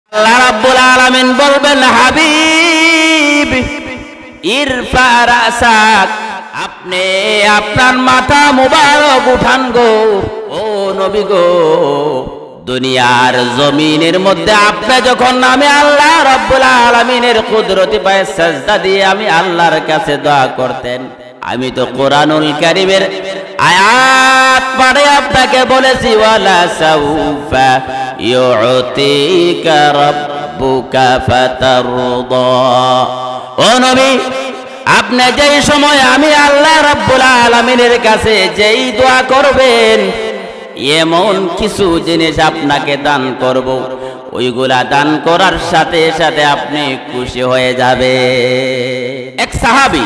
আল্লাহ রাব্বুল আলামিন বলবেন, হাবিব ইরফা রাসাক, আপনি আপনার মাথা মুবারক উঠান গো। ও নবী গো, দুনিয়ার জমিনের মধ্যে আপনি যখন আমি আল্লাহ রাব্বুল আলামিনের কুদরতি পায়ে সাজদা দিয়ে আমি আল্লাহর কাছে দোয়া করতেন, আমি তো কোরআনুল কারীমের আয়াত পড়ে আপনাকে বলেছি, ওয়ালা সাউফা ইউতিকা রাব্বুকা ফাতারদা। ও নবী, আপনি যেই সময় আমি আল্লাহ রাব্বুল আলামিনের কাছে যেই দোয়া করবেন, এমন কিছু জিনিস আপনাকে দান করব, ওইগুলা দান করার সাথে সাথে আপনি খুশি হয়ে যাবে। এক সাহাবী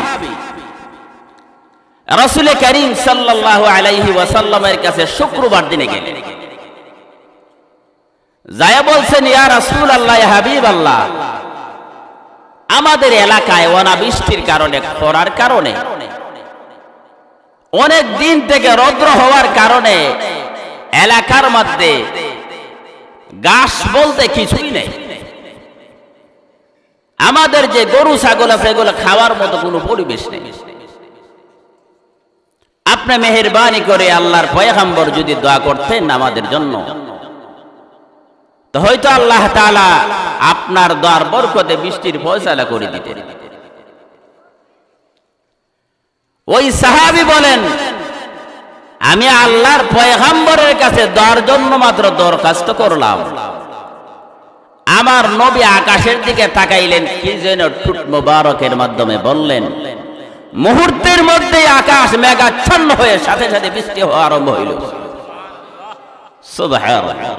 রাসূল করিম সাল্লাল্লাহু আলাইহি ওয়াসাল্লামের কাছে শুক্রবার দিনে গেলেন। যায়া বলছেন, ইয়া রাসূলুল্লাহ, ইয়া হাবিবাল্লাহ, আমাদের এলাকায় অনাবৃষ্টির কারণে, খরার কারণে, অনেক দিন থেকে রৌদ্র হওয়ার কারণে এলাকার মধ্যে ঘাস বলতে কিছুই নেই। আমাদের যে গরু ছাগল আছে এগুলো খাওয়ার মতো কোনো পরিবেশ নেই। আপনি মেহেরবানি করে আল্লাহর পয়গম্বর যদি দোয়া করতেন আমাদের জন্য, তো হয়তো আল্লাহ তাআলা আপনার দোয়ার বরকতে বৃষ্টির ফয়সালা করে দিতেন। ওই সাহাবী বলেন, আমি আল্লাহর পয়গম্বরের কাছে দোয়ার জন্য মাত্র দরখাস্ত করলাম, আমার নবী আকাশের দিকে তাকাইলেন, কি যেন ঠোঁট মোবারকের মাধ্যমে বললেন, মুহূর্তের মধ্যে আকাশ মেঘাচ্ছন্ন হয়ে সাথে সাথে বৃষ্টি হওয়া আরম্ভ হইল। সুবহানাল্লাহ।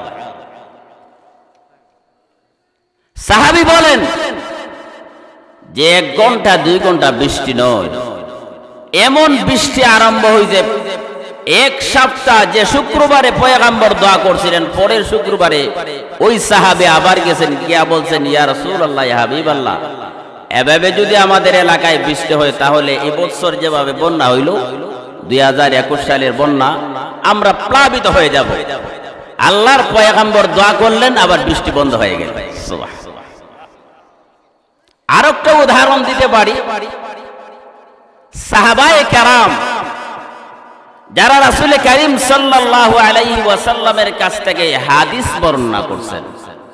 সাহাবী বলেন যে 1 ঘন্টা 2 ঘন্টা বৃষ্টি নয়, এমন বৃষ্টি আরম্ভ হইছে, 1 সপ্তাহ যে শুক্রবারে পয়গম্বর দোয়া করছিলেন, পরের শুক্রবারে ওই সাহাবী আবার গেছেন, গিয়া বলছেন, ইয়া রাসূলুল্লাহ, ইয়া হাবিবাল্লাহ, এভাবে যদি আমাদের এলাকায় বৃষ্টি হয় তাহলে এই বছর যেভাবে বন্যা হইল 2021 সালের বন্যা, আমরা প্লাবিত হয়ে যাব। আল্লাহর পয়গম্বর দোয়া করলেন, আবার বৃষ্টি বন্ধ হয়ে গেল। আরেকটা উদাহরণ দিতে পারি, সাহাবায়ে কেরাম যারা রাসূল করিম সাল্লাল্লাহু আলাইহি ওয়াসাল্লামের কাছ থেকে হাদিস বর্ণনা করছেন,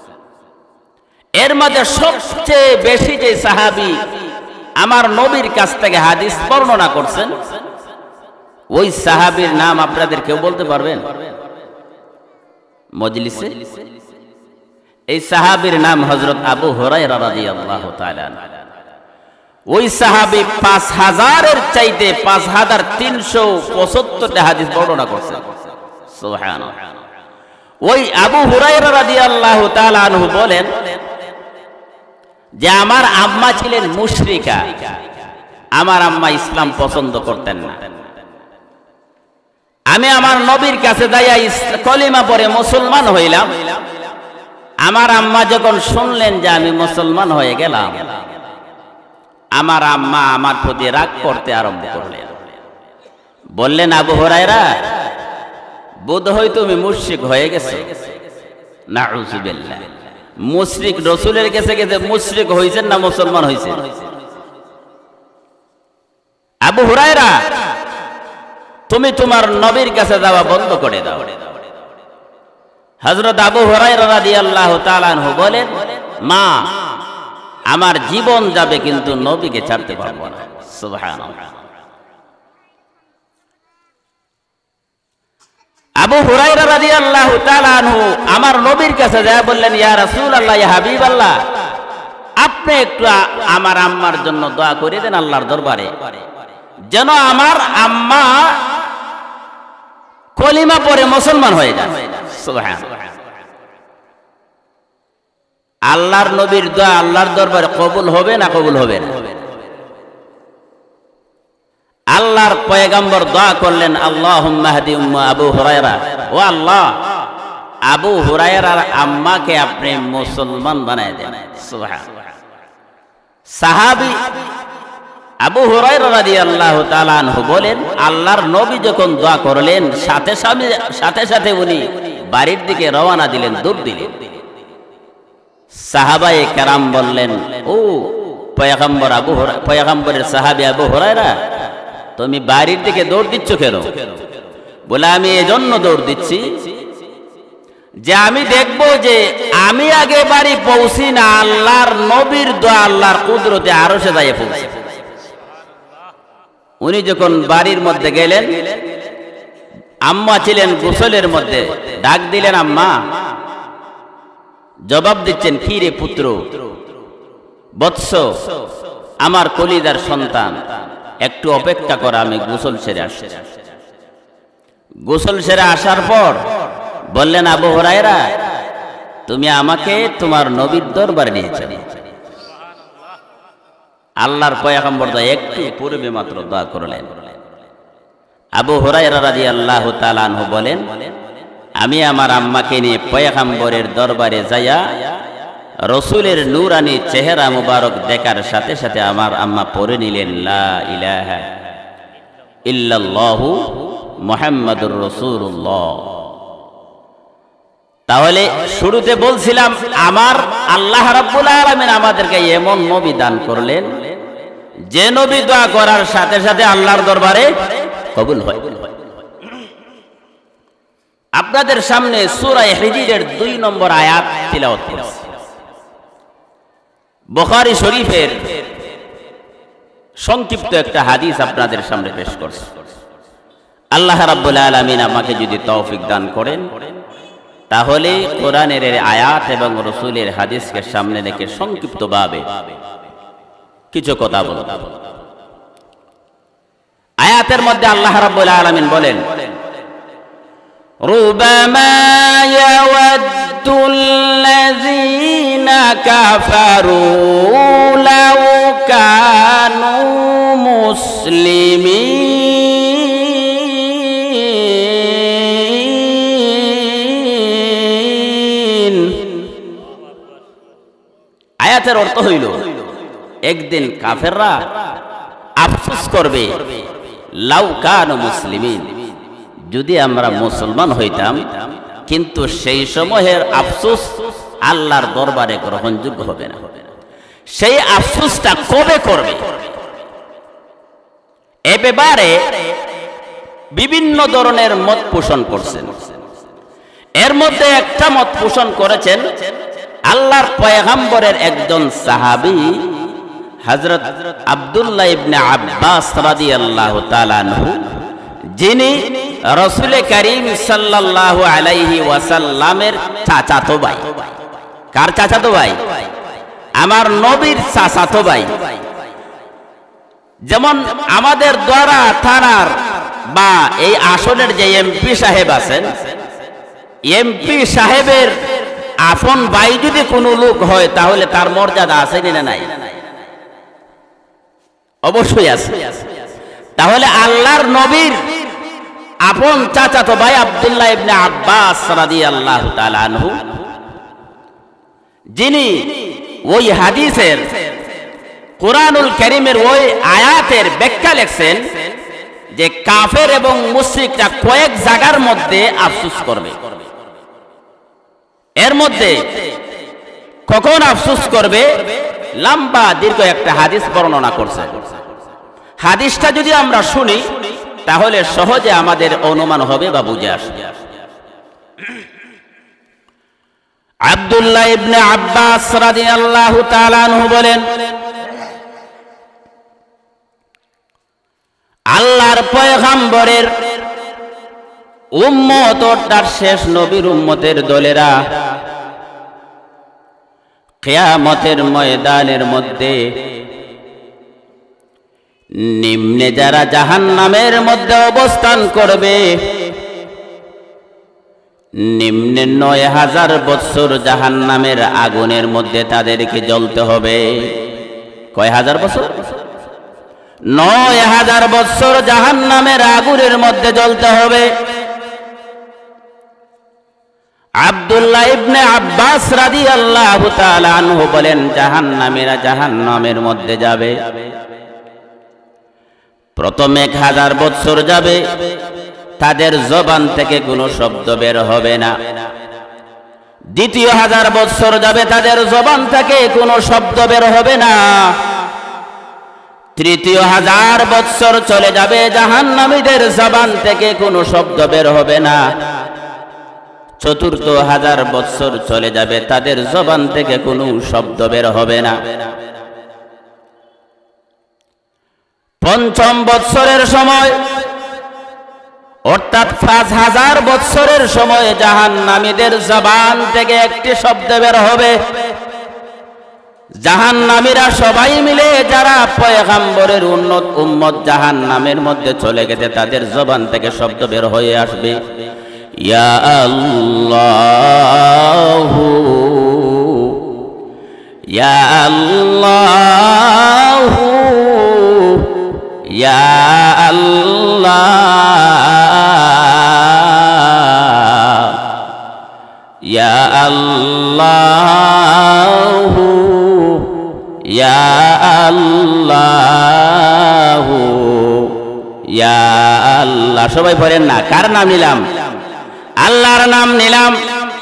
এর মধ্যে সবচেয়ে বেশি যে সাহাবী আমার নবীর কাছ থেকে হাদিস বর্ণনা করছেন, ওই সাহাবীর নাম আপনাদের কেউ বলতে পারবেন মজলিসে? এই সাহাবীর নাম হযরত আবু হুরায়রা রাদিয়াল্লাহু তাআলা। ওই সাহাবী 5000-এর চাইতে 5375টা হাদিস বর্ণনা করছেন। সুবহানাল্লাহ। ওই আবু হুরায়রা রাদিয়াল্লাহু তাআলা আনহু বলেন যে আমার আম্মা ছিলেন মুশরিকা, আমার আম্মা ইসলাম পছন্দ করতেন না। আমি আমার নবীর কাছে যাইয়া কলিমা পড়ে মুসলমান হইলাম। আমার আম্মা যখন শুনলেন যে আমি মুসলমান হয়ে গেলাম, আমার আম্মা আমার প্রতি রাগ করতে আরম্ভ করলেন। বললেন, আবু হুরায়রা, বোধহয় তুমি মুশরিক হয়ে গেছো। নাউযুবিল্লাহ। মুশরিক রাসূলের কাছে গেছে মুশরিক হইছেন না মুসলমান হইছেন? আবু হুরায়রা, তুমি তোমার নবীর কাছে যাওয়া বন্ধ করে দাও। হযরত আবু হুরায়রা রাদিয়াল্লাহু তাআলা আনহু বলেন, মা, আমার জীবন যাবে কিন্তু নবীকে ছাড়তে পারবো না। সুবহানাল্লাহ। আবু হুরায়রা রাদিয়াল্লাহু তাআলা আনহু আমার নবীর কাছে যায় বললেন, ইয়া রাসূলুল্লাহ, ইয়া হাবিবাল্লাহ, আপনি একটু আমার আম্মার জন্য দোয়া করে দেন আল্লাহর দরবারে, যেন আমার আম্মা কলিমা পড়ে মুসলমান হয়ে যায়। সুবহানাল্লাহ। আল্লাহর নবীর দোয়া আল্লাহর দরবারে কবুল হবে না কবুল হবে না? আল্লাহর পয়গম্বর দোয়া করলেন, আল্লাহুম্মা হদি উম্মা আবু হুরায়রা, ও আল্লাহ, আবু হুরায়রার আম্মাকে আপনি মুসলমান বানায় দেন। সুবহানাল্লাহ। সাহাবী আবু হুরায়রা রাদিয়াল্লাহু তাআলা আনহু বলেন, আল্লাহর নবী যখন দোয়া করলেন, সাথে সাথে উনি বাড়ির দিকে রওনা দিলেন, দৌড় দিলেন। সাহাবায়ে কেরাম বললেন, ও পয়গম্বর পয়গম্বরের সাহাবী আবু হুরায়রা, তুমি বাড়ির দিকে দৌড় দিচ্ছ কেন? বলে, আমি এজন্য দৌড় দিচ্ছি যে আমি দেখব যে আমি আগে বাড়ি পৌঁছি না আল্লাহর নবীর দোয়া আল্লাহর কুদরতে আরশে যায় পৌঁছে। উনি যখন বাড়ির মধ্যে গেলেন, আম্মা ছিলেন গোসলের মধ্যে, ডাক দিলেন, আম্মা। জবাব দিচ্ছেন, কি রে পুত্র, বৎস, আমার কলিজার সন্তান, একটু অপেক্ষা কর, আমি গোসল সেরে আসছি। গোসল সেরে আসার পর বললেন, আবু হুরায়রা, তুমি আমাকে তোমার নবীর দরবারে নিয়ে চলো। আল্লাহর পয়গম্বর একটু পূর্বে মাত্র দোয়া করলেন। আবু হুরায়রা রাদিয়াল্লাহু তাআলা আনহু বলেন, আমি আমার আম্মাকে নিয়ে পয়গম্বরের দরবারে যাইয়া রাসূলের নূরানী চেহারা মুবারক দেখার সাথে সাথে আমার আম্মা পড়ে নিলেন, লা ইলাহা ইল্লাল্লাহু মুহাম্মাদুর রাসূলুল্লাহ। তাহলে শুরুতে বলছিলাম, আমার আল্লাহ রাব্বুল আলামিন আমাদেরকে এমন নবী দান করলেন যে নবী দোয়া করার সাথে সাথে আল্লাহর দরবারে কবুল হয়। আপনাদের সামনে সূরা হিজরের 2 নম্বর আয়াত তিলাওয়াত করছি। বুখারী শরীফের সংক্ষিপ্ত একটা হাদিস আপনাদের সামনে পেশ করছি। আল্লাহ রাব্বুল আলামিন আমাকে যদি তৌফিক দান করেন, তাহলে কোরআনের আয়াত এবং রাসূলের হাদিসকে সামনে রেখে সংক্ষিপ্তভাবে কিছু কথা বলব। আয়াতের মধ্যে আল্লাহ রাব্বুল আলামিন বলেন, রুবামা ইয়াওয়াদ্দুল্লাযীনা কাফারু লাউ কানু মুসলিমিন। আয়াতের অর্থ হইল, একদিন কাফেররা আফসোস করবে, লাউ কানু মুসলিমিন, যদি আমরা মুসলমান হইতাম, কিন্তু সেই সময়ের আফসোস আল্লাহর দরবারে গ্রহণযোগ্য হবে না। সেই আফসোসটা কবে করবে? এ ব্যাপারে বিভিন্ন ধরনের মত পোষণ করছেন। এর মধ্যে একটা মত পোষণ করেছেন আল্লাহর পয়গম্বরের একজন সাহাবী হযরত আব্দুল্লাহ ইবনে আব্বাস রাদিয়াল্লাহু তাআলা আনহু, যিনি রাসূল করিম সাল্লাল্লাহু আলাইহি ওয়াসাল্লামের চাচাতো ভাই। কার চাচাতো ভাই? আমার নবীর চাচাতো ভাই। যেমন আমাদের দ্বারা থানার বা এই আসনের যে এমপি সাহেব আছেন, এমপি সাহেবের আপন ভাই যদি কোনো লোক হয়, তাহলে তার মর্যাদা আছে না নাই? অবশ্যই আছে। তাহলে আল্লাহর নবীর আপন চাচাতো ভাই আব্দুল্লাহ ইবনে আব্বাস রাদিয়াল্লাহু তাআলা আনহু, যিনি ওই হাদিসের কুরআনুল কারীমের ওই আয়াতের ব্যাখ্যা লিখছেন যে কাফের এবং মুশরিকরা কয়েক জায়গার মধ্যে আফসোস করবে। এর মধ্যে কখন আফসোস করবে, লম্বা দীর্ঘ একটা হাদিস বর্ণনা করছে। হাদিসটা যদি আমরা শুনি, তাহলে সহজে আমাদের অনুমান হবে বা বুঝে আসবে। আব্দুল্লাহ ইবনে আব্বাস রাদিয়াল্লাহু তাআলা আনহু বলেন, আল্লাহর পয়গম্বরের উম্মত অর্থাৎ শেষ নবীর উম্মতের দলেরা কিয়ামতের ময়দানের মধ্যে নিম্নে যারা জাহান্নামের মধ্যে অবস্থান করবে, নিম্নে ৯,০০০ বছর জাহান্নামের আগুনের মধ্যে তাদেরকে জ্বলতে হবে। কয় হাজার বছর? ৯,০০০ বছর জাহান্নামের আগুনের মধ্যে জ্বলতে হবে। আব্দুল্লাহ ইবনে আব্বাস রাদিয়াল্লাহু তাআলা আনহু বলেন, জাহান্নামীরা জাহান্নামের মধ্যে যাবে, প্রথম ১,০০০ বছর যাবে, তাদের জবান থেকে কোনো শব্দ বের হবে না। দ্বিতীয় 1000 বছর যাবে তাদের জবান থেকে কোনো শব্দ বের হবে না। তৃতীয় 1000 বছর চলে যাবে, জাহান্নামীদের জবান থেকে কোনো শব্দ বের হবে না। চতুর্থ 1000 বছর চলে যাবে, তাদের জবান থেকে কোনো শব্দ বের হবে না। পঞ্চম বৎসরের সময় অর্থাৎ 5000 বৎসরের সময় জাহান্নামীদের জবান থেকে একটি শব্দ বের হবে। জাহান্নামীরা সবাই মিলে যারা পয়গম্বরের উম্মত জাহান্নামের মধ্যে চলে গেছে তাদের জবান থেকে শব্দ বের হয়ে আসবে, ইয়া আল্লাহু ইয়া আল্লাহু ইয়া আল্লাহ ইয়া আল্লাহু ইয়া আল্লাহু ইয়া আল্লাহ। সবাই পড়েন না, কার নাম নিলাম? আল্লাহর নাম নিলাম।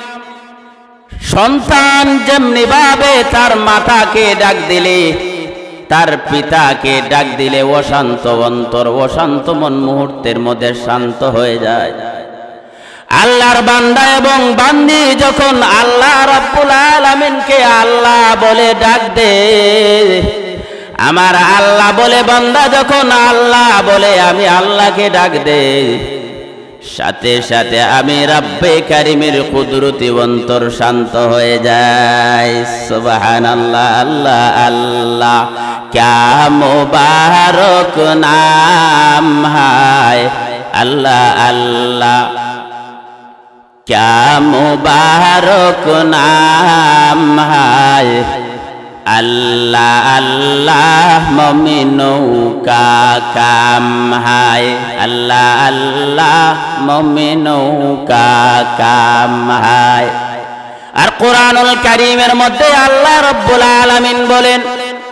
সন্তান যেমনি ভাবে তার মাতাকে ডাক দিলে, তার পিতাকে ডাক দিলে অশান্ত অন্তর অশান্ত মন মুহূর্তের মধ্যে শান্ত হয়ে যায়। আল্লাহর বান্দা এবং বান্দি যখন আল্লাহ রাব্বুল আলামিনকে আল্লাহ বলে ডাক দে, আমার আল্লাহ বলে বান্দা যখন আল্লাহ বলে আমি আল্লাহকে ডাক দে, সাথে সাথে আমি রব্বে কারিমের কুদরতি অন্তর শান্ত হয়ে যায়। সুবহানাল্লাহ, আল্লাহ আল্লাহ ক্যা মুবারক নাম হায়, আল্লাহ আল্লাহ ক্যা মুবারক নাম হায়, আল্লাহ আল্লাহ মুমিনों का काम है, আল্লাহ আল্লাহ মুমিনों का काम है। আর কোরআনুল কারীমের মধ্যে আল্লাহ রাব্বুল আলামিন বলেন,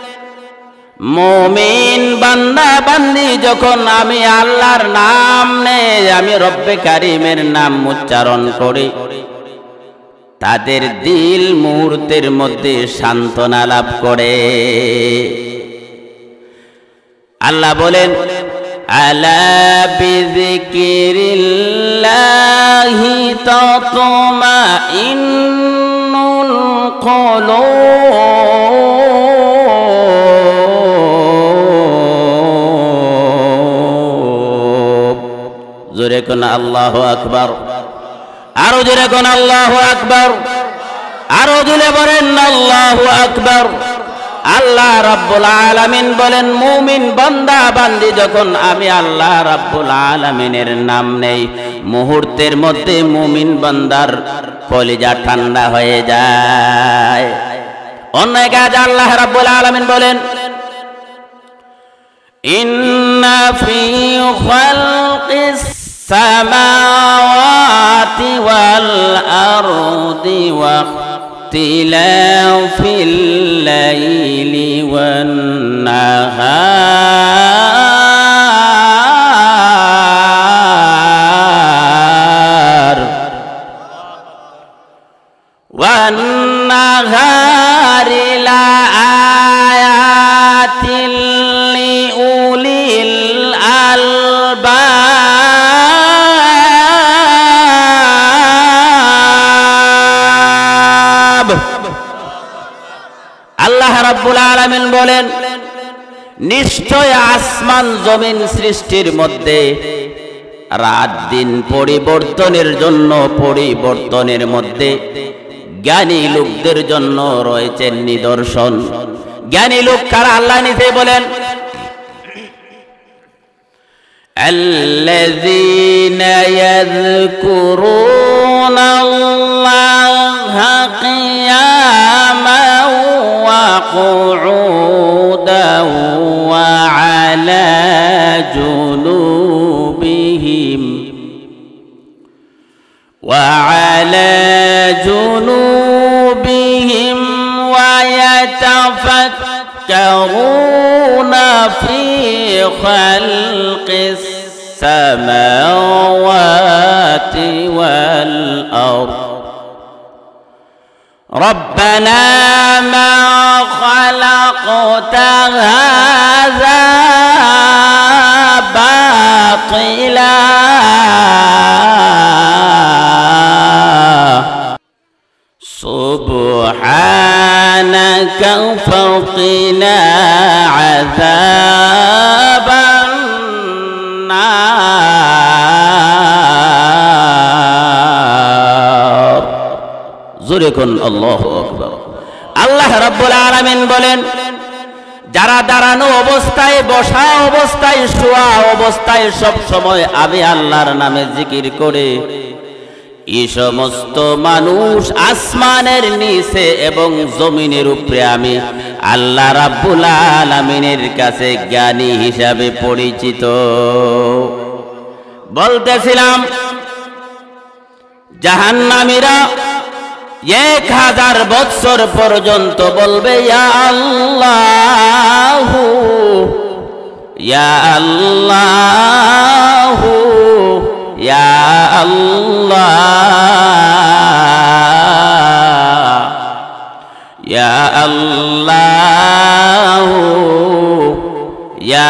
মুমিন বান্দা বান্দি যখন আমি আল্লাহর নাম নেই, আমি রব্বে কারীমের নাম উচ্চারণ করি, তাদের দিল মুহূর্তের মধ্যে সান্ত্বনা লাভ করে। আল্লাহ বলেন, আলা বিযিকিরিল্লাহি তাতমাইন্নুল কুলুব। জোরে কোন আল্লাহু আকবার, আরো জোরে কোন আল্লাহু আকবার, আরো জোরে বলেন আল্লাহু আকবার। আল্লাহ রাব্বুল আলামিন বলেন, মুমিন বান্দা বান্দি যখন আমি আল্লাহ রাব্বুল আলামিনের নাম নেই, মুহূর্তের মধ্যে মুমিন বান্দার কলিজা ঠান্ডা হয়ে যায়। অন্য কাজ আল্লাহ রাব্বুল আলামিন বলেন, ইন্না ফি খালকিস السماوات والأرض واختلاف الليل والنهار لآيات لأولي الألباب। আল্লাহ রাব্বুল আলামিন বলেন, নিশ্চয় আসমান জমিন সৃষ্টির মধ্যে রাত দিন পরিবর্তনের জন্য, পরিবর্তনের মধ্যে জ্ঞানী লোকদের জন্য রয়েছে নিদর্শন। জ্ঞানী লোক কারা? আল্লাহ নিজে বলেন, আল্লাযীনা ইয়াযকুরুনাল্লাহা কিয়ামান ওয়া কুউদান ওয়া আলা জুনুবিহিম ওয়া ইয়াতাফাক্কারুনা ফি খালকিস السماوات والأرض রব্বানা মা খালাকতা হাযা বাতিলা সুবহানাকা ফাকিনা আযাবান নার। জোরে কোন আল্লাহু আকবার। আল্লাহ রাব্বুল আলামিন বলেন, যারা দাঁড়ানো অবস্থায়, বসা অবস্থায়, শোয়া অবস্থায় সব সময় আমি আল্লাহর নামে জিকির করে, এই সমস্ত মানুষ আসমানের নিচে এবং জমিনের উপরে আমি আল্লাহ রাব্বুল আলামিনের কাছে জ্ঞানী হিসাবে পরিচিত। বলতেছিলাম জাহান্নামীরা 1000 বছর পর্যন্ত বলবে ইয়া আল্লাহু ইয়া আল্লাহু ইয়া আল্লাহ ইয়া আল্লাহু ইয়া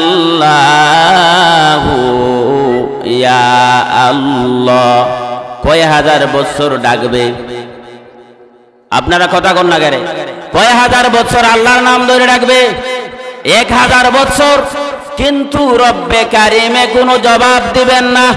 আল্লাহু ইয়া আল্লাহ। কয় হাজার বছর ডাকবে? আপনারা কথা কন না গেরে, কয় হাজার বছর আল্লাহর নাম ধরে ডাকবে? 1000 বছর। কিন্তু রব্বে কারিমে কোনো জবাব দিবেন না।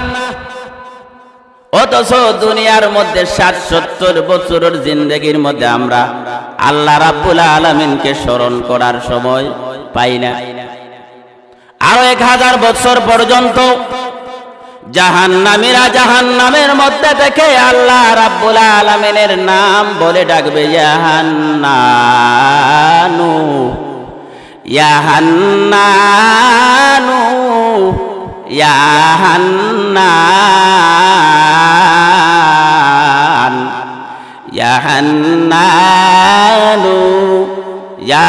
অথচ দুনিয়ার মধ্যে 60-70 বছরের জিন্দেগির মধ্যে আমরা আল্লাহ রাব্বুল আলামিনকে স্মরণ করার সময় পাই না। আরো 1000 বছর পর্যন্ত জাহান্নামীরা জাহান্নামের মধ্যে থেকে আল্লাহ রাব্বুল আলামিনের নাম বলে ডাকবে, ইয়া হান্নানু ইয়া হান্নানু ইয়া হান্নান ইয়া হান্নানু ইয়া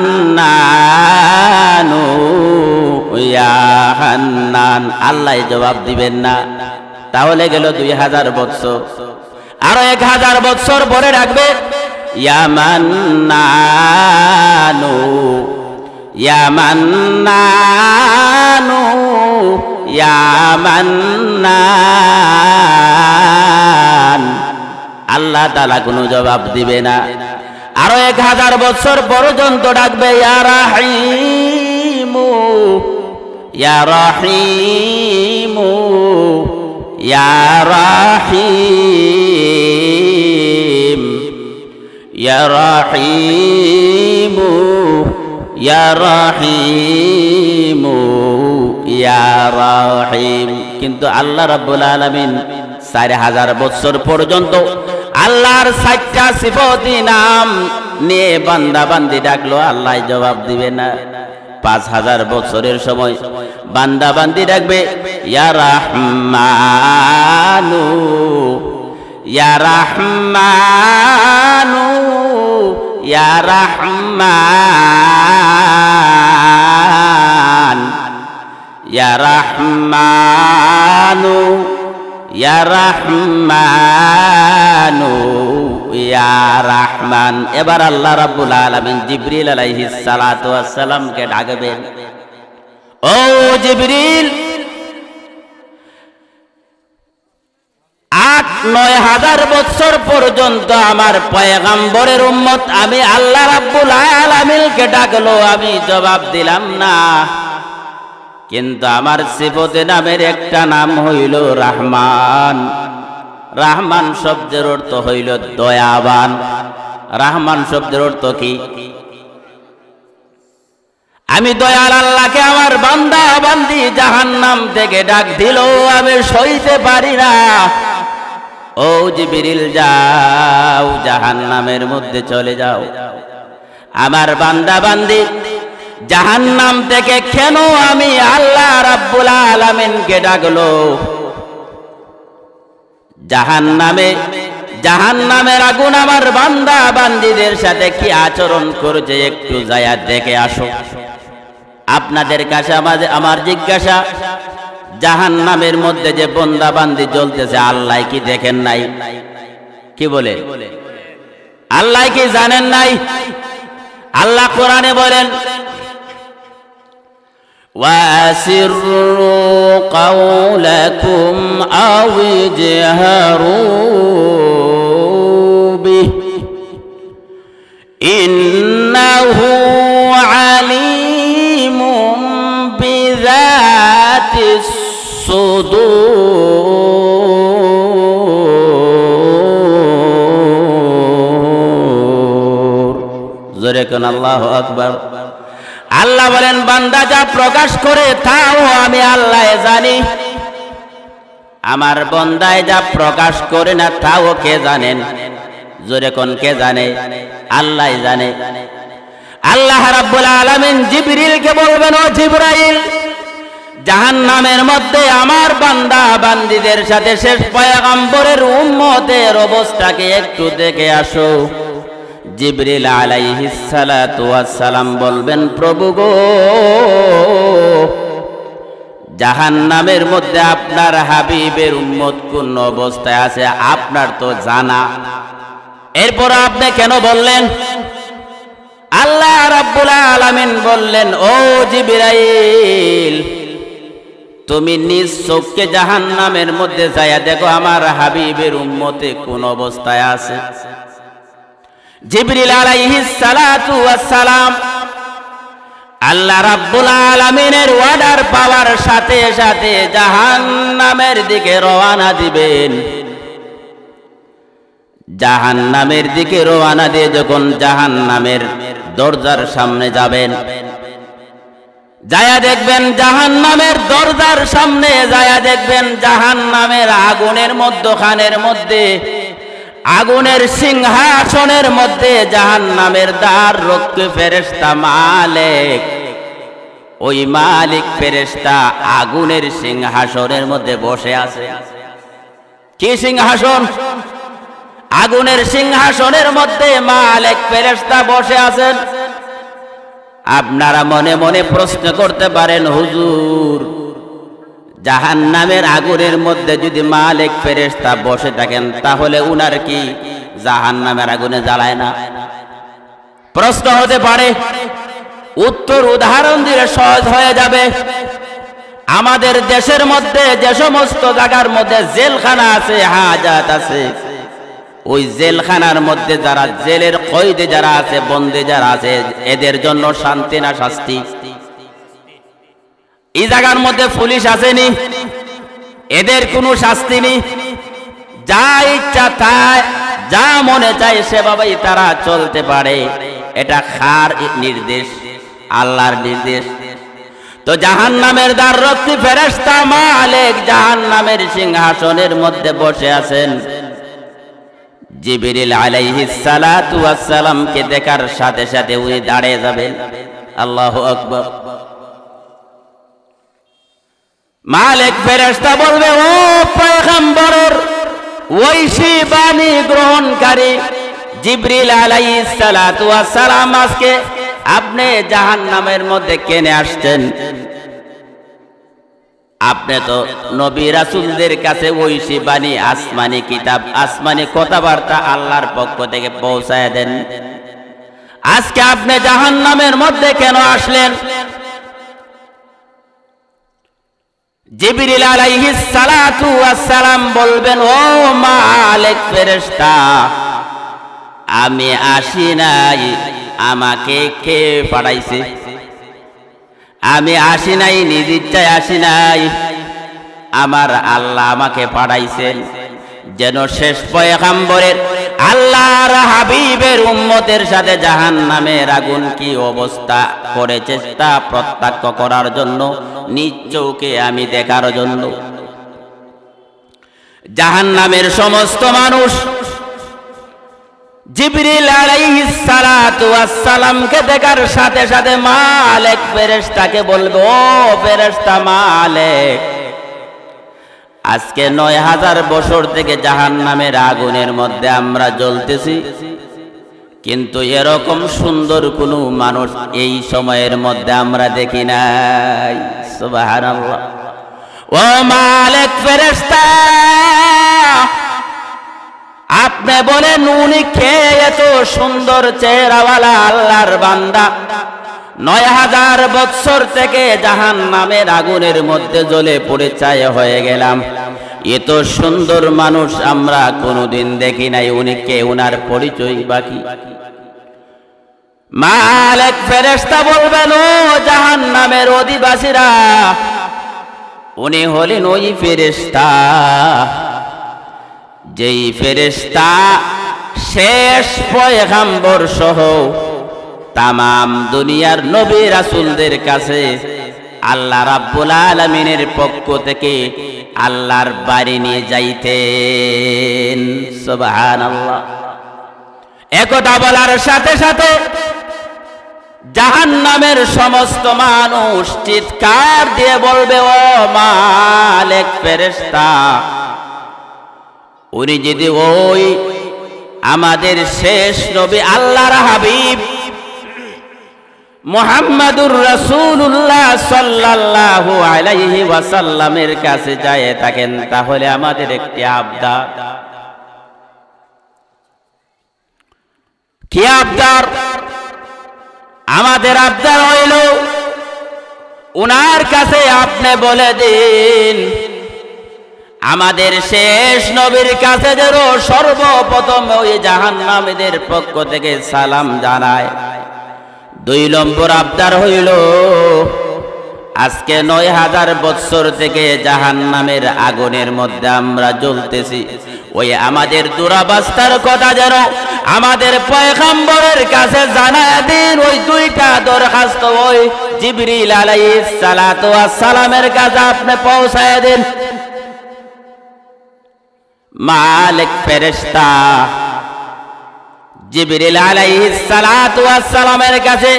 হান্নানু ইয়া হান্নান। আল্লাহ জবাব দিবেন না। তাহলে গেল 2000 বছর। আরো 1000 বছর পরে ডাকবে, ইয়া মান্নানু ইয়া মান্নানু ইয়া মান্নান। আল্লাহ তাআলা কোনো জবাব দিবে না। আরো 1000 বছর পর্যন্ত ডাকবে, ইয়া রাহিমু ইয়া রাহিমু ইয়া রাহিম ইয়া রাহিমু ইয়া রাহিমু ইয়া রাহিম। কিন্তু আল্লাহ রাব্বুল আলামিন 4000 বছর পর্যন্ত আল্লাহর 4টা সিফাতি নাম নিয়ে বান্দা বান্দি ডাকলো, আল্লাহ জবাব দিবে না। 5000 বছরের সময় বান্দা বান্দি ডাকবে, ইয়া রাহমানু ইয়া রাহমানু ইয়া রাহমান ইয়া রাহমানু ইয়া রাহমানু ইয়া রাহমান। এবার আল্লাহ রাব্বুল আলামিন জিবরিল আলাইহিস সালাতু ওয়াস সালামকে ডাকবেন, ও জিবরিল, 8-9 হাজার বছর পর্যন্ত আমার পয়গম্বরের উম্মত আমি আল্লাহ রাব্বুল আলামিনকে ডাকলো, আমি জবাব দিলাম না। কিন্তু আমার সিফতে নামের একটা নাম হইল রহমান। রহমান শব্দের অর্থ হইল দয়াবান। রহমান শব্দের অর্থ কি? আমি দয়াল আল্লাহকে আমার বান্দা বান্দি জাহান্নাম থেকে ডাক দিল, আমি সইতে পারি না। ও জিবরিল, যাও জাহান্নামের মধ্যে চলে যাও। আমার বান্দা বান্দি জাহান্নাম থেকে কেন আমি আল্লাহ রাব্বুল আলামিনকে ডাকলো? জাহান্নামের আগুন আমার বান্দা বান্দিদের সাথে কি আচরণ করছে একটু যায়া দেখে আসো। আপনাদের কাছে আমার জিজ্ঞাসা, জাহান্নামের মধ্যে যে বান্দা বান্দি জ্বলতেছে, আল্লাহ কি দেখেন নাই? কি বলে? আল্লাহ কি জানেন নাই? আল্লাহ কোরআনে বলেন وَأَسِرُّوا قَوْلَكُمْ أَوِ اجْهَرُوا بِهِ إِنَّهُ عَلِيمٌ بِذَاتِ الصُّدُورِ জোরে কোন আল্লাহু আকবার। আল্লাহ বলেন বান্দা যা প্রকাশ করে তাও আমি আল্লাহ জানি, আমার বান্দায় যা প্রকাশ করে না তাও কে জানেন? জোরে কোন কে জানে? আল্লাহ জানে। আল্লাহ রাব্বুল আলামিন জিবরিলকে বলবেন, ও জিবরাইল, জাহান্নামের মধ্যে আমার বান্দা বান্দীদের সাথে শেষ পয়গম্বরের উম্মতের অবস্থাকে একটু দেখে আসো। জিবরিল আলাইহিস সালাতু ওয়াস সালাম বলবেন, প্রভু গো, জাহান্নামের মধ্যে আপনার হাবিবের উম্মত কোন অবস্থায় আছে আপনার তো জানা, এরপর আপনি কেন বললেন? আল্লাহ রাব্বুল আলামিন বললেন, ও জিবরাইল, তুমি নিজ চোখে জাহান্নামের মধ্যে যায়া দেখো আমার হাবিবের উম্মতে কোন অবস্থায় আছে। জিবরিল আলাইহিস সালাতু ওয়াস সালাম আল্লাহ রাব্বুল আলামিনের অর্ডার পাওয়ার সাথে সাথে জাহান্নামের দিকে রওনা দিবেন। জাহান্নামের দিকে রওনা দিয়ে যখন জাহান্নামের দরজার সামনে যাবেন, যায়া দেখবেন জাহান্নামের দরজার সামনে যায়া দেখবেন জাহান্নামের আগুনের মধ্যখানের মধ্যে, আগুনের সিংহাসনের মধ্যে জাহান্নামের দ্বার রক্ষী ফেরেশতা মালিক, ওই মালিক ফেরেশতা আগুনের সিংহাসনের মধ্যে বসে আছে। কি সিংহাসন? আগুনের সিংহাসনের মধ্যে মালিক ফেরেশতা বসে আছেন। আপনারা মনে মনে প্রশ্ন করতে পারেন, হুজুর, জাহান্নামের আগুনের মধ্যে যদি মালিক ফেরেশতা বসে থাকেন তাহলে উনার কি জাহান্নামের আগুনে জ্বালায় না? প্রশ্ন হতে পারে। উত্তর উদাহরণ দিলে সহজ হয়ে যাবে। আমাদের দেশের মধ্যে যে সমস্ত জায়গার মধ্যে জেলখানা আছে, হাজত আছে, ওই জেলখানার মধ্যে যারা জেলের কয়েদে যারা আছে, বন্দী যারা আছে, এদের জন্য শান্তি না শাস্তি? এই জায়গার মধ্যে পুলিশ আসেনি, এদের কোনো শাস্তি নেই, যা ইচ্ছা তাই, যা মনে চায় সেভাবেই তারা চলতে পারে। এটা কার নির্দেশ? আল্লাহর নির্দেশ। তো জাহান্নামের দ্বাররক্ষী ফেরেশতা মালিক জাহান্নামের সিংহাসনের মধ্যে বসে আছেন। জিবরিল আলাইহিস সালাতু ওয়াস সালামকে দেখার সাথে সাথে উনি দাঁড়িয়ে যাবেন। আল্লাহু আকবার। মালিক ফেরেশতা বলবে, ও পয়গম্বরের ঐশী বাণী গ্রহণকারী জিবরিল আলাইহিস সালাতু ওয়াস সালাম, আজকে আপনি জাহান্নামের মধ্যে কেনে আসছেন? আপনি তো নবী রাসূলদের কাছে ঐশী বাণী, আসমানি কিতাব, আসমানি কথাবার্তা আল্লাহর পক্ষ থেকে পৌঁছায় দেন। আজকে আপনি জাহান্নামের মধ্যে কেন আসলেন? জিবরিল আলাইহিস সালাতু ওয়াস সালাম বলবেন, ও মালিক ফেরেশতা, আমি আসি নাই, আমাকে কে পাঠাইছে? আমি আসি নাই, নিজ ইচ্ছায় আসি নাই, আমার আল্লাহ আমাকে পাঠাইছেন যেন শেষ পয়গম্বরের আল্লাহর হাবিবের উম্মতের সাথে জাহান্নামের আগুন কি অবস্থা করেছে তা প্রত্যক্ষ করার জন্য, নিজ চোখে আমি দেখার জন্য। জাহান্নামের সমস্ত মানুষ জিবরিল আলাইহিস সালাতু ওয়াস সালামকে দেখার সাথে সাথে মালিক ফেরেশতাকে বলবে, ও ফেরেশতা মালিক, আজকে ৯০০০ বছর থেকে জাহান্নামের আগুনের মধ্যে আমরা জ্বলতেছি, কিন্তু এরকম সুন্দর কোন মানুষ এই সময়ের মধ্যে আমরা দেখি নাই। সুবহানাল্লাহ। ও মালিক ফেরেশতা, আপনি বলেন উনি কে এত সুন্দর চেহারাওয়ালা আল্লাহর বান্দা ৯,০০০ বৎসর থেকে জাহান্নামের আগুনের মধ্যে জ্বলে পড়ে ছাই হয়ে গেলাম, এত সুন্দর মানুষ আমরা কোনোদিন দেখি নাই, উনি কে, উনার পরিচয় বাকি? মালিক ফেরেশতা বলবেন, ও জাহান্নামের অধিবাসীরা, উনি হলেন ওই ফেরেশতা যেই ফেরেশতা শেষ পয়গম্বর সহ তামাম দুনিয়ার নবী রাসূলদের কাছে আল্লাহ রাব্বুল আলামিনের পক্ষ থেকে আল্লাহর বাড়ি নিয়ে যাইতেন। সুবহানাল্লাহ। একথা বলার সাথে সাথে জাহান্নামের সমস্ত মানুষ চিৎকার দিয়ে বলবে, ও মালিক ফেরেশতা, উনি যদি ওই আমাদের শেষ নবী আল্লাহর হাবিব মুহাম্মাদুর রাসূলুল্লাহ সাল্লাল্লাহু আলাইহি ওয়াসাল্লামের কাছে যায় থাকেন, তাহলে আমাদের একটি আবদার। কি আবদার? আমাদের আবদার হইল উনার কাছে আপনি বলে দিন আমাদের শেষ নবীর কাছে যেন সর্বপ্রথম ওই জাহান্নামীদের পক্ষ থেকে সালাম জানায়। ২ নম্বর আবদার হইল আজকে ৯,০০০ বৎসর থেকে জাহান্নামের আগুনের মধ্যে আমরা জ্বলতেছি, ওই আমাদের দুরাবস্থার কথা যেন আমাদের পয়গম্বরের কাছে জানায় দিন। ওই 2টা দরখাস্ত ওই জিবরিল আলাইহিস সালাতু ওয়াস সালামের কাছে আপনি পৌঁছায় দিন। মালিক ফেরেশতা জিবরিল আলাইহিস সালাতু ওয়াস সালামের কাছে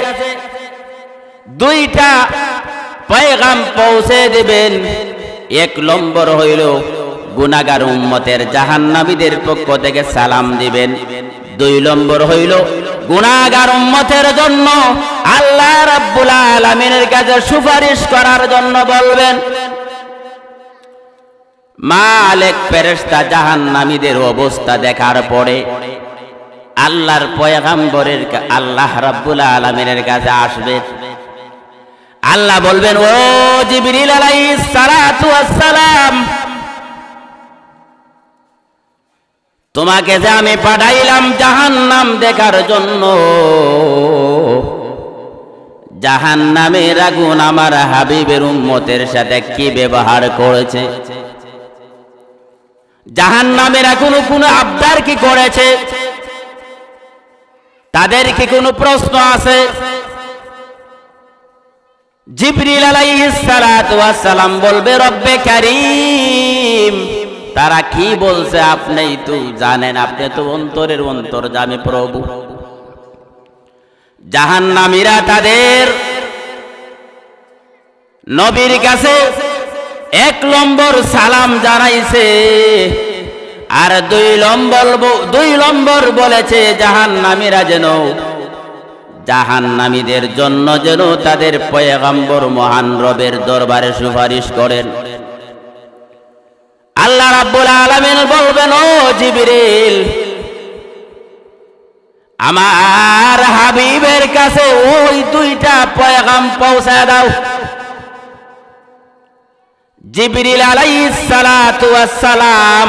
2টা পয়গাম পৌঁছে দিবেন। 1 নম্বর হইল গুনাহগার উম্মতের জাহান্নামীদের পক্ষ থেকে সালাম দিবেন। 2 নম্বর হইল গুনাহগার উম্মতের জন্য আল্লাহ রাব্বুল আলামিনের কাছে সুপারিশ করার জন্য বলবেন। মালিক ফেরেশতা জাহান্নামীদের অবস্থা দেখার পরে আল্লাহর পয়গম্বরের আল্লাহ রাব্বুল আলামিনের কাছে আসবে। আল্লাহ বলবেন, ও জিবরিল আলাইহিস সালাতু ওয়াস সালাম, তোমাকে যে আমি পাঠাইলাম জাহান্নাম দেখার জন্য, জাহান্নামের আগুন আমার হাবিবের উম্মতের সাথে কি ব্যবহার করেছে, জাহান্নামের আগুন কোনো আবদার কি করেছে, তাদের কি কোনো প্রশ্ন আছে? জিবরিল আলাইহিস সালাতু ওয়াস সালাম বলবে, রব্বে কারীম, তারা কি বলছে আপনিই তো জানেন, আপনি তো অন্তরের অন্তর্যামী প্রভু। জাহান্নামীরা তাদের নবীর কাছে 1 নম্বর সালাম জানাইছে, আর 2 নম্বর বলেছে জাহান্নামীরা যেন জাহান্নামীদের জন্য যেন তাদের পয়গম্বর মহান রবের দরবারে সুপারিশ করেন। আল্লাহ রাব্বুল আলামিন বলবেন, ও জিবরিল, আমার হাবিবের কাছে ওই 2টা পয়গাম পৌঁছায় দাও। জিবরিল আলাইহিস সালাতু ওয়াস সালাম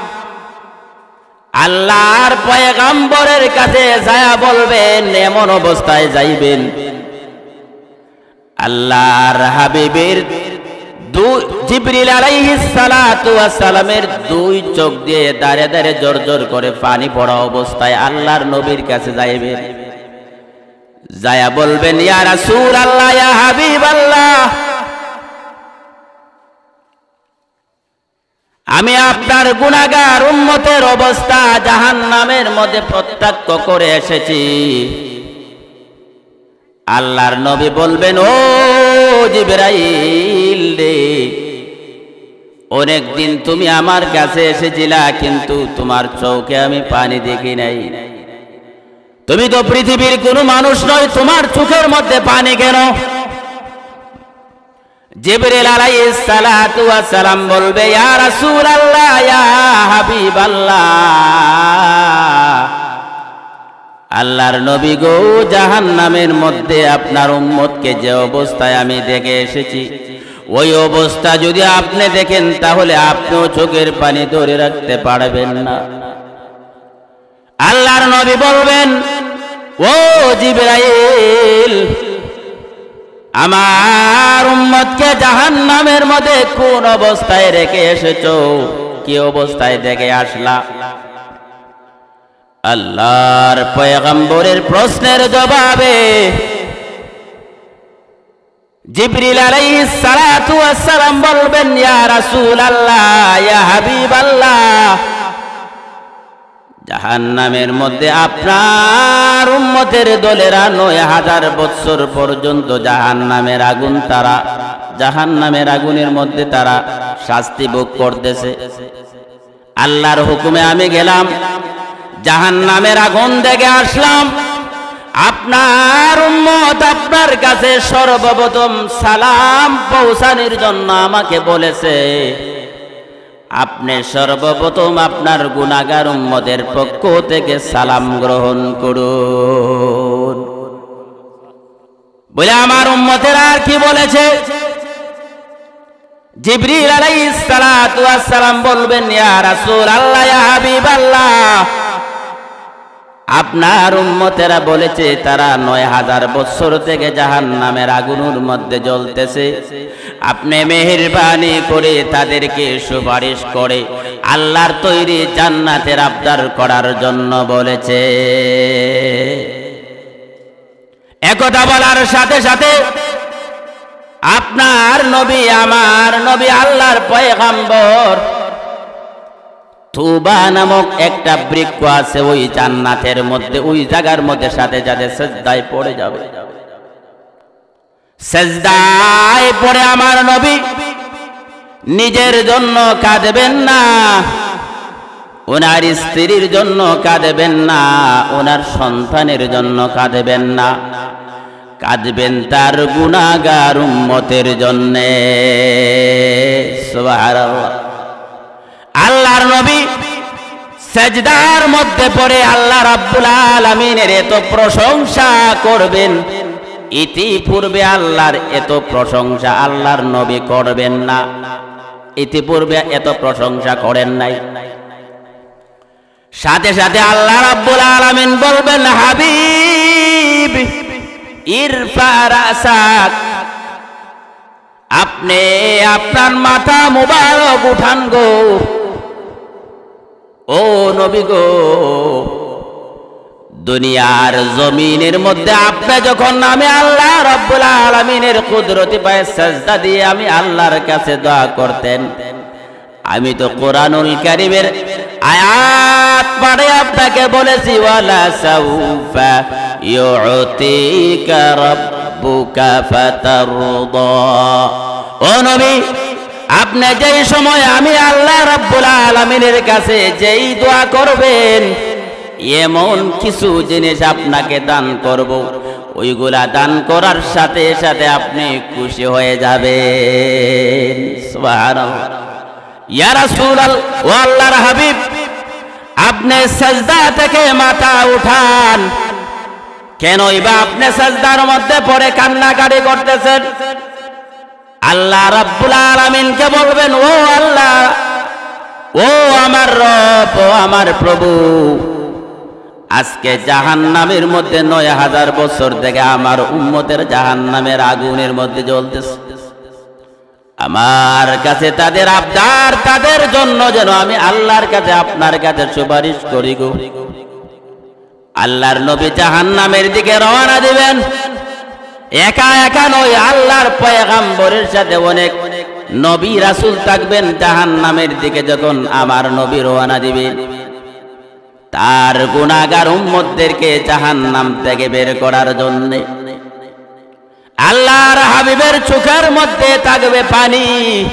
আল্লাহর পয়গম্বরের কাছে যায় বলবেন, এমন অবস্থায় যাইবেন আল্লাহর হাবিবের জিবরিল আলাইহিস সালাতু ওয়াস সালামের 2 চোখ দিয়ে দাঁড়ে দাঁড়ে জোর জোর করে পানি পড়া অবস্থায় আল্লাহর নবীর কাছে যাইবেন। যায়া বলবেন, ইয়া রাসূলুল্লাহ, ইয়া হাবিবাল্লাহ, আমি আপনার গুনাহগার উম্মতের অবস্থা জাহান্নামের মধ্যে প্রত্যক্ষ করে এসেছি। আল্লাহর নবী বলবেন, ও জিবরাইল রে, অনেক দিন তুমি আমার কাছে এসেছিলা, কিন্তু তোমার চোখে আমি পানি দেখি নাই। তুমি তো পৃথিবীর কোনো মানুষ নয়, তোমার চোখের মধ্যে পানি কেন? জিবরিল আলাইহিস সালাতু ওয়াস সালাম বলবে, ইয়া রাসূলুল্লাহ, ইয়া হাবিবাল্লাহ, আল্লাহর নবী গো, জাহান্নামের মধ্যে আপনার উম্মতকে যে অবস্থায় আমি দেখে এসেছি, ওই অবস্থা যদি আপনি দেখেন তাহলে আপনিও চোখের পানি ধরে রাখতে পারবেন না। আল্লাহর নবী বলবেন, ও জিবরাইল, আমার উম্মতকে জাহান্নামের মধ্যে কোন অবস্থায় রেখে এসেছো, কি অবস্থায় দেখে আসলা? আল্লাহর পয়গম্বরের প্রশ্নের জবাবে জিবরিল আলাইহিস সালাতু ওয়াস সালাম বলবেন, ইয়া রাসূলুল্লাহ, ইয়া হাবিবাল্লাহ, জাহান্নামের মধ্যে আপনার উম্মতের দলেরা ৯০০০ বছর পর্যন্ত জাহান্নামের আগুন, তারা জাহান্নামের আগুনের মধ্যে তারা শাস্তি ভোগ করতেছে। আল্লাহর হুকুমে আমি গেলাম, জাহান্নামের আগুন দেখে আসলাম। আপনার উম্মত আপনার কাছে সর্বপ্রথম সালাম পৌঁছানোর জন্য আমাকে বলেছে, আপনি সর্বপ্রথম আপনার গুনাহগার উম্মতের পক্ষ থেকে সালাম গ্রহণ করুন। বলে আমার উম্মতের আর কি বলেছে? জিবরিল আলাইহিস সালাতু ওয়াস সালাম বলবেন, ইয়া রাসূলুল্লাহ, ইয়া হাবিবাল্লাহ, আপনার উম্মতেরা বলেছে তারা ৯০০০ বছর থেকে জাহান্নামের আগুনের মধ্যে জ্বলতেছে। আপনি মেহেরবানি করে তাদেরকে সুপারিশ করে আল্লাহর তৈরি জান্নাতের আবদার করার জন্য বলেছে। একথা বলার সাথে সাথে আপনার নবী, আমার নবী, আল্লাহর পয়গম্বর, তুবা নামক একটা বৃক্ষ আছে ওই জান্নাতের মধ্যে, ওই জায়গার মধ্যে সাথে সাথে সিজদায় পড়ে যাবে। সিজদায় পড়ে আমার নবী নিজের জন্য কাঁদবেন না, ওনার স্ত্রীর জন্য কাঁদবেন না, ওনার সন্তানের জন্য কাঁদবেন না, কাঁদবেন তার গুনাহগার উম্মতের জন্য। সুবহানাল্লাহ। আল্লাহর নবী সিজদার মধ্যে পড়ে আল্লাহ রাব্বুল আলামিনের এত প্রশংসা করবেন, ইতিপূর্বে আল্লাহর এত প্রশংসা আল্লাহর নবী করবেন না, ইতিপূর্বে এত প্রশংসা করেন নাই। সাথে সাথে আল্লাহ রাব্বুল আলামিন বলবেন, হাবিব ইরফা রাসাক, আপনি আপনার মাথা মুবারক উঠান গো, ও নবী গো। দুনিয়ার জমিনের মধ্যে আপনি যখন আমি আল্লাহ রাব্বুল আলামিনের কুদরতি পায়ে সিজদা দিয়ে আমি আল্লাহর কাছে দোয়া করতেন, আমি তো কোরআনুল কারীমের আয়াত পড়ে আপনাকে বলেছি, ওয়ালা সাউফা ইউতিকা রাব্বুকা ফাতারদা। ও নবী, আপনি যেই সময় আমি আল্লাহ রাব্বুল আলামিনের কাছে যেই দোয়া করবেন, এমন কিছু জিনিস আপনাকে দান করব, ওইগুলা দান করার সাথে সাথে আপনি খুশি হয়ে যাবেন। সুবহানাল্লাহ। ইয়া রাসূলুল্লাহ, ও আল্লাহর হাবিব, আপনি সিজদা থেকে মাথা উঠান, কেনই বা আপনি সিজদার মধ্যে পড়ে কান্নাকাটি করতেছেন? আল্লাহ রাব্বুল আলামিনকে বলবেন, ও আল্লাহ, ও আমার রব, ও আমার প্রভু, আজকে জাহান্নামের মধ্যে ৯০০০ বছর থেকে আমার উম্মতের জাহান্নামের আগুনের মধ্যে জ্বলতেছে। আমার কাছে তাদের আবদার, তাদের জন্য যেন আমি আল্লাহর কাছে আপনার কাছে সুপারিশ করি গো। আল্লাহর নবী জাহান্নামের দিকে রওনা দিবেন। একা একা নয়, আল্লাহর পয়গম্বরের সাথে অনেক নবী রাসূল থাকবেন। জাহান্নামের দিকে যখন আমার নবী রওনা দিবেন, তার গুনাহগার উম্মতদেরকে জাহান্নাম থেকে বের করার জন্য আল্লাহর হাবিবের চোখের মধ্যে থাকবে পানি,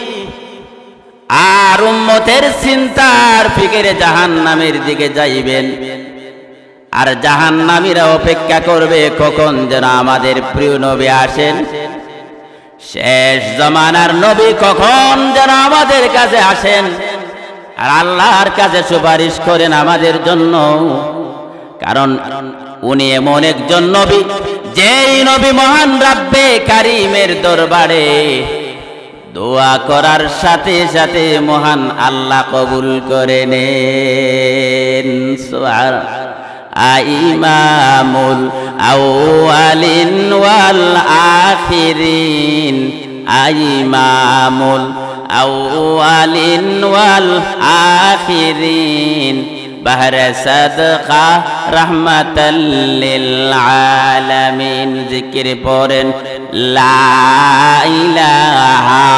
আর উম্মতের চিন্তার ফিকিরে জাহান্নামের দিকে যাইবেন। আর জাহান্নামীরা অপেক্ষা করবে কখন যেন আমাদের প্রিয় নবী আসেন, শেষ জামানার নবী কখন যেন আমাদের কাছে আসেন আর আল্লাহর কাছে সুপারিশ করেন আমাদের জন্য। কারণ উনি এমন একজন নবী, যেই নবী মহান রাব্বে কারিমের দরবারে দোয়া করার সাথে সাথে মহান আল্লাহ কবুল করে নেন। সুবহানাল্লাহ। ইমামুল আউয়ালিন ওয়াল আখিরিন, ইমামুল আউয়ালিন ওয়াল আখিরিন, বাহরে সাদকা রাহমাতাল লিল আলামিন। জিকির পড়েন লা ইলাহা,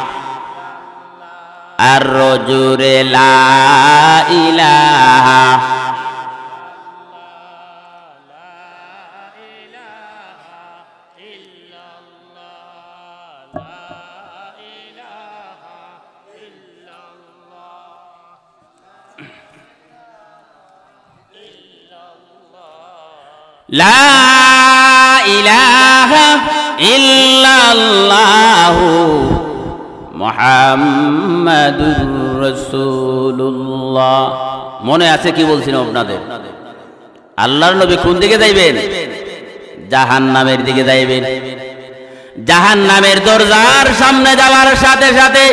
আর জোরে লা ইলাহা, লা ইলাহা ইল্লাল্লাহু মুহাম্মাদুর রাসূলুল্লাহ। মনে আছে কি বলছিলাম আপনাদের? আল্লাহর নবী কোন দিকে যাইবেন? জাহান্নামের দিকে যাইবেন। জাহান্নামের দরজার সামনে যাওয়ার সাথে সাথে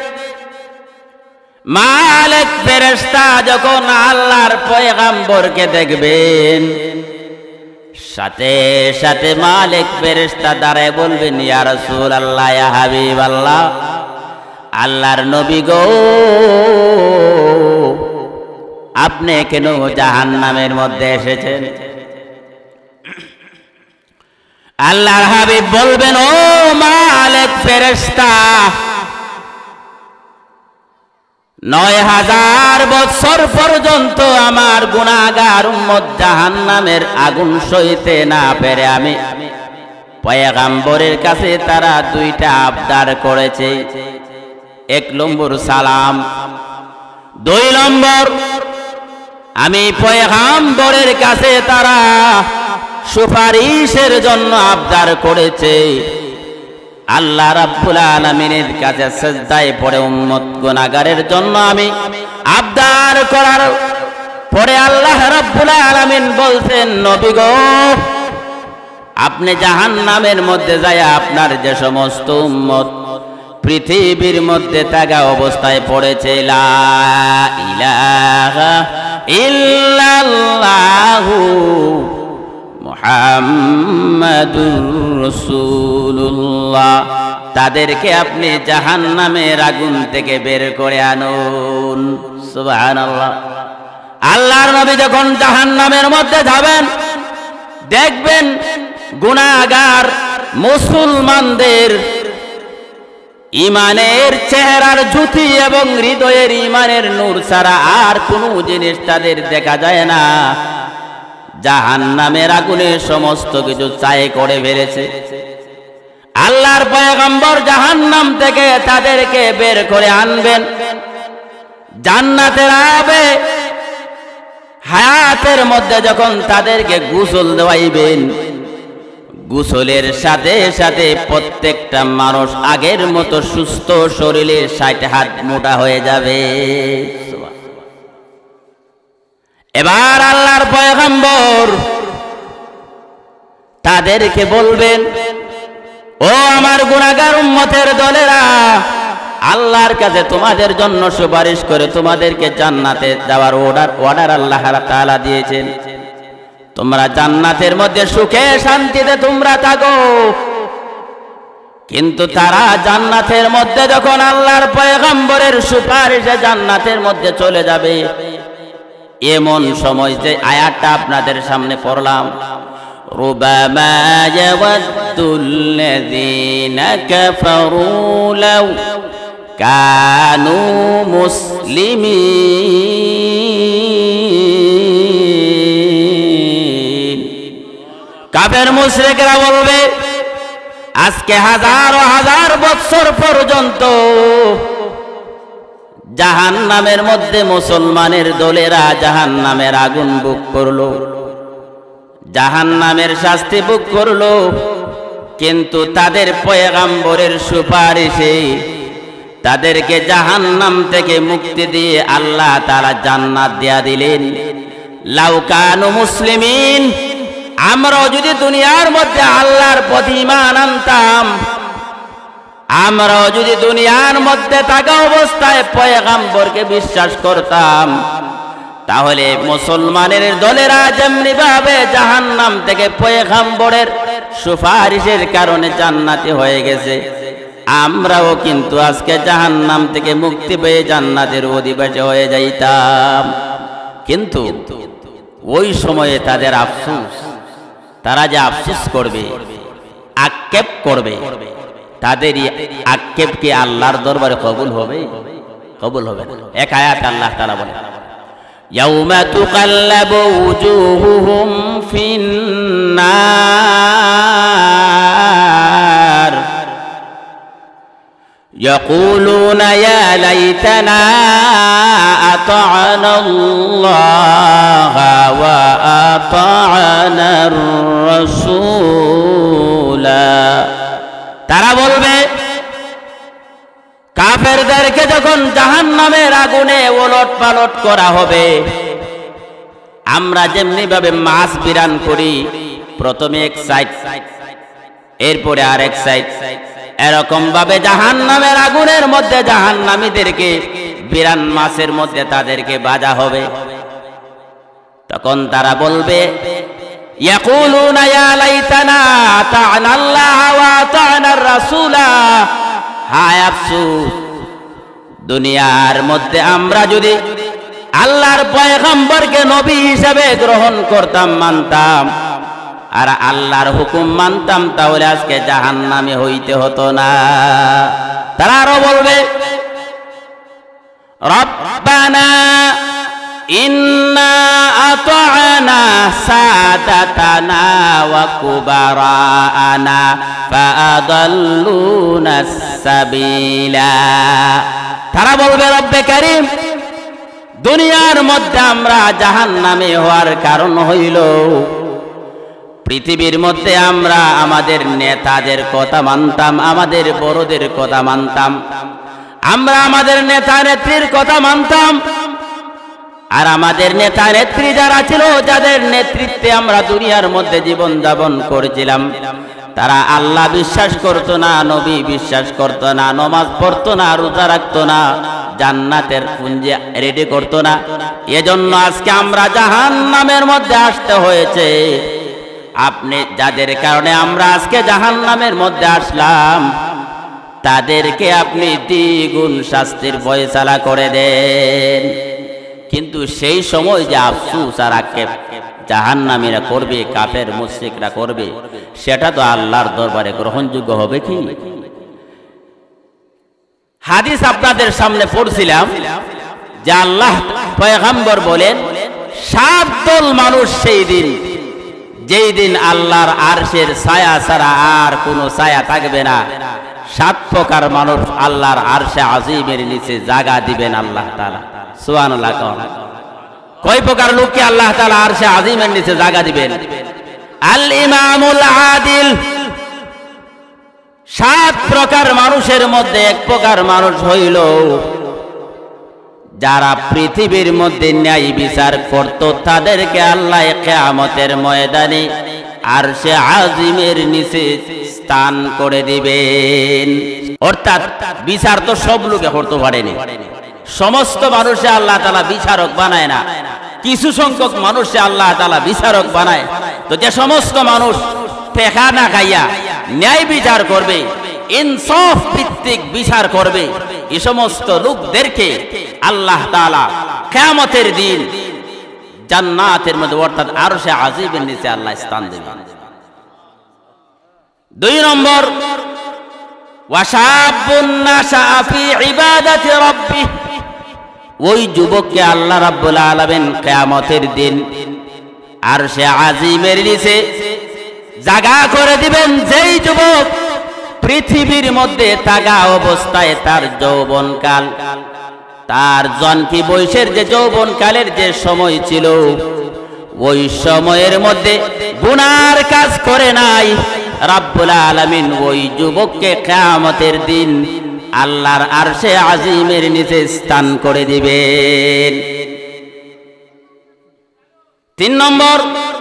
মালিক ফেরেশতা যখন আল্লাহর পয়গম্বরকে দেখবেন, সাথে সাথে মালিক ফেরেশতা দাঁড়ায় বলবেন, ইয়া রাসূলুল্লাহ, ইয়া হাবিবাল্লাহ, আল্লাহর নবী গো, আপনি কেন জাহান্নামের মধ্যে এসেছেন? আল্লাহর হাবিব বলবেন, ও মালিক ফেরেশতা, ৯,০০০ বছর পর্যন্ত আমার গুনাহগার উম্মত জাহান্নামের আগুন সইতে না পেরে আমি পয়গম্বরের কাছে তারা ২টা আবদার করেছে। ১ নম্বর সালাম, ২ নম্বর আমি পয়গম্বরের কাছে তারা সুপারিশের জন্য আবদার করেছে। আল্লাহ রাব্বুল আলামিনের কাছে সিজদায় পড়ে উম্মত গুনাহগারের জন্য আমি আবদার করার পরে আল্লাহ রাব্বুল আলামিন বলছেন, নবী গো, আপনি জাহান্নামের মধ্যে যায় আপনার যে সমস্ত উম্মত পৃথিবীর মধ্যে থাকা অবস্থায় পড়েছে, লা ইলাহা ইল্লাল্লাহু মুহাম্মাদুর রাসূলুল্লাহ, তাদেরকে আপনি জাহান্নামের আগুন থেকে বের করে আনুন। সুবহানাল্লাহ। আল্লাহর নবী যখন জাহান্নামের মধ্যে যাবেন, দেখবেন গুনাহগার মুসলমানদের ইমানের চেহারার জ্যোতি এবং হৃদয়ের ইমানের নূর ছাড়া আর কোনো জিনিস তাদের দেখা যায় না। জাহান্নামের আগুনে সমস্ত কিছু ছাই করে ফেলেছে। আল্লাহর পয়গম্বর জাহান্নাম থেকে তাদেরকে বের করে আনবেন, জান্নাতের আবে হায়াতের মধ্যে যখন তাদেরকে গোসল দেওয়াইবেন, গোসলের সাথে সাথে প্রত্যেকটা মানুষ আগের মতো সুস্থ শরীরে ৬০ হাত মোটা হয়ে যাবে। এবার আল্লাহর পয়গম্বর তাদেরকে বলবেন, ও আমার গুনাহগার উম্মতের দলেরা, আল্লাহর কাছে তোমাদের জন্য সুপারিশ করে তোমাদেরকে জান্নাতে যাওয়ার অর্ডার আল্লাহ তাআলা দিয়েছেন। তোমরা জান্নাতের মধ্যে সুখে শান্তিতে তোমরা থাকো। কিন্তু তারা জান্নাতের মধ্যে যখন আল্লাহর পয়গম্বরের সুপারিশে জান্নাতের মধ্যে চলে যাবে, এমন সময় যে আয়াতটা আপনাদের সামনে পড়লাম, রুবামা ইয়াওয়াদ্দুল্লাযীনা কাফারু লাউ কানু মুসলিমিন। কাফের মুশরিকরা বলবে, আজকে হাজার হাজার বছর পর্যন্ত জাহান্নামের মধ্যে মুসলমানের দলেরা জাহান্নামের আগুন ভোগ করলো, জাহান্নামের শাস্তি ভোগ করলো, কিন্তু তাদের পয়গম্বরের সুপারিশে তাদেরকে জাহান্নাম থেকে মুক্তি দিয়ে আল্লাহ তাআলা জান্নাত দিয়া দিলেন। লাউ কানু মুসলিমিন, আমরাও যদি দুনিয়ার মধ্যে আল্লাহর প্রতি ঈমান আনতাম, আমরাও যদি দুনিয়ার মধ্যে থাকা অবস্থায় পয়গম্বরকে বিশ্বাস করতাম, তাহলে মুসলমানের দলেরা যেমনি ভাবে জাহান্নাম থেকে পয়গম্বরের সুপারিশের কারণে জান্নাতি হয়ে গেছে, আমরাও কিন্তু আজকে জাহান্নাম থেকে মুক্তি পেয়ে জান্নাতের অধিবাসী হয়ে যাইতাম। কিন্তু ওই সময়ে তাদের আফসোস, তারা যে আফসোস করবে, আক্ষেপ করবে, তাদের আক্ষেপ কি আল্লাহর দরবারে কবুল হবে? কবুল হবে না। এক আয়াত আল্লাহ তাআলা বলেন, ইয়াউমা তুকাল্লাবু উজুহুহুম ফিন্নার ইয়াকুলুনা ইয়া লাইতানা আতা'না আল্লাহা ওয়া আতা'নার রাসূলা। তারা বলবে, কাফেরদেরকে যখন জাহান্নামের আগুনে ওলট পালট করা হবে, আমরা যেমনি ভাবে মাছ বিরান করি, প্রথমে এক সাইড এরপরে আরেক সাইড, এরকম ভাবে জাহান্নামের আগুনের মধ্যে জাহান্নামীদেরকে বিরান মাছের মধ্যে তাদেরকে ভাজা হবে। তখন তারা বলবে, ইয়াকুলুনা ইয়া লাইতানা আতা'না আল্লাহ ওয়া আতা'নার রাসূলা। হায় আফসোস, দুনিয়ার মধ্যে আমরা যদি আল্লাহর পয়গম্বরকে নবী হিসেবে গ্রহণ করতাম, মানতাম, আর আল্লাহর হুকুম মানতাম, তাহলে আজকে জাহান্নামে হইতে হতো না। তারা আরো বলবে, রব্বানা ইন্না আতা'না সাদাতানা ওয়া কুবারানা ফাআদাল্লুনা সাবিলা। তারা বলবে, রব্বে কারীম, দুনিয়ার মধ্যে আমরা জাহান্নামে হওয়ার কারণ হইল পৃথিবীর মধ্যে আমরা আমাদের নেতাদের কথা মানতাম, আমাদের বড়দের কথা মানতাম, আমরা আমাদের নেতা নেত্রীর কথা মানতাম, আর আমাদের নেতা নেত্রী যারা ছিল, যাদের নেতৃত্বে আমরা দুনিয়ার মধ্যে জীবন যাপন করেছিলাম, তারা আল্লাহ বিশ্বাস করতো না, নবী বিশ্বাস করতো না, নামাজ পড়তো না, রোজা রাখতো না, জান্নাতের পুঞ্জি রেডি করতো না। এজন্য আজকে আমরা জাহান্নামের মধ্যে আসতে হয়েছে। আপনি যাদের কারণে আমরা আজকে জাহান্নামের মধ্যে আসলাম, তাদেরকে আপনি দ্বিগুণ শাস্তির ফয়সালা করে দেন। কিন্তু সেই সময় যে আফসোস আর আক্ষেপ জাহান্নামীরা করবে, কাফের মুশরিকরা করবে, সেটা তো আল্লাহর দরবারে গ্রহণযোগ্য হবে কি? হাদিস আপনাদের সামনে পড়ছিলাম যে আল্লাহ পয়গম্বর বলেন, 7 দল মানুষ সেই দিন, যেই দিন আল্লাহর আরশের ছায়া ছাড়া আর কোনো ছায়া থাকবে না, 7 প্রকার মানুষ আল্লাহর আরশে আজিমের নিচে জায়গা দিবেন আল্লাহ তাআলা। সুবহানাল্লাহ। কয় প্রকার লোককে আল্লাহ তাআলা আরশে আজিমের নিচে জায়গা দিবেন? আল ইমামুল আদিল। 7 প্রকার মানুষের মধ্যে 1 প্রকার মানুষ হইল যারা পৃথিবীর মধ্যে ন্যায় বিচার করত, তাদেরকে আল্লাহ কিয়ামতের ময়দানে আরশে আজিমের নিচে স্থান করে দিবেন। অর্থাৎ বিচার তো সব লোকে করতে পারেনি, সমস্ত মানুষে আল্লাহ তাআলা বিচারক বানায় না, কিছু সংখ্যক মানুষে আল্লাহ তাআলা বিচারক বানায়। তো যে সমস্ত মানুষ টেকা না খাইয়া ন্যায় বিচার করবে, ইনসাফ ভিত্তিক বিচার করবে, এই সমস্ত লোকদেরকে আল্লাহ তাআলা কিয়ামতের দিন জান্নাতের মধ্যে অর্থাৎ আরশে আজিমের নিচে আল্লাহ স্থান দেবেন। 2 নম্বর, ওয়াশাবুন নাশা ফি ইবাদাতি রাব্বিহ। ওই যুবককে আল্লাহ রাব্বুল আলামিন কিয়ামতের দিন আরশে আজিমের নিচে জায়গা করে দিবেন, যেই যুবক পৃথিবীর মধ্যে থাকা অবস্থায় তার যৌবনকাল, তার জনকি বয়সের যে যৌবনকালের যে সময় ছিল, ওই সময়ের মধ্যে গুনার কাজ করে নাই, রাব্বুল আলামিন ওই যুবককে কিয়ামতের দিন আল্লাহর আরশে আজিমের নিচে স্থান করে দিবেন। 3 নম্বর,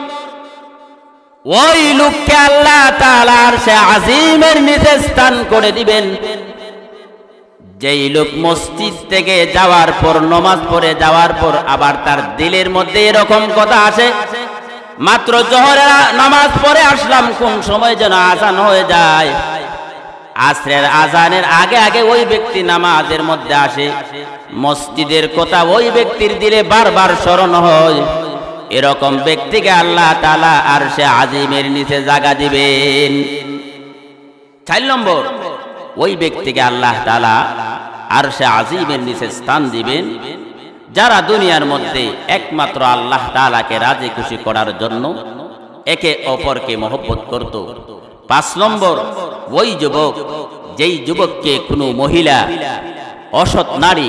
ওই লোককে আল্লাহ তাআলা আরশে আজিমের নিচে স্থান করে দিবেন যেই লোক মসজিদ থেকে যাওয়ার পর, নামাজ পড়ে যাওয়ার পর আবার তার দিলের মধ্যে এরকম কথা আসে, মাত্র জোহরের নামাজ পড়ে আসলাম, কোন সময় যেন আজান হয়ে যায়। আসরের আজানের আগে আগে ওই ব্যক্তি নামাজের মধ্যে আসে, মসজিদের কথা ওই ব্যক্তির দিলে বারবার স্মরণ হয়। এরকম ব্যক্তিকে আল্লাহ তাআলা আরশে আজিমের নিচে জায়গা দিবেন। 4 নম্বর, ওই ব্যক্তিকে আল্লাহ তাআলা আরশে আজিমের নিচে স্থান দিবেন যারা দুনিয়ার মধ্যে একমাত্র আল্লাহ তাআলাকে রাজি খুশি করার জন্য একে অপরকে মহব্বত করত। 5 নম্বর, ওই যুবক যেই যুবককে কোনো মহিলা, অসৎ নারী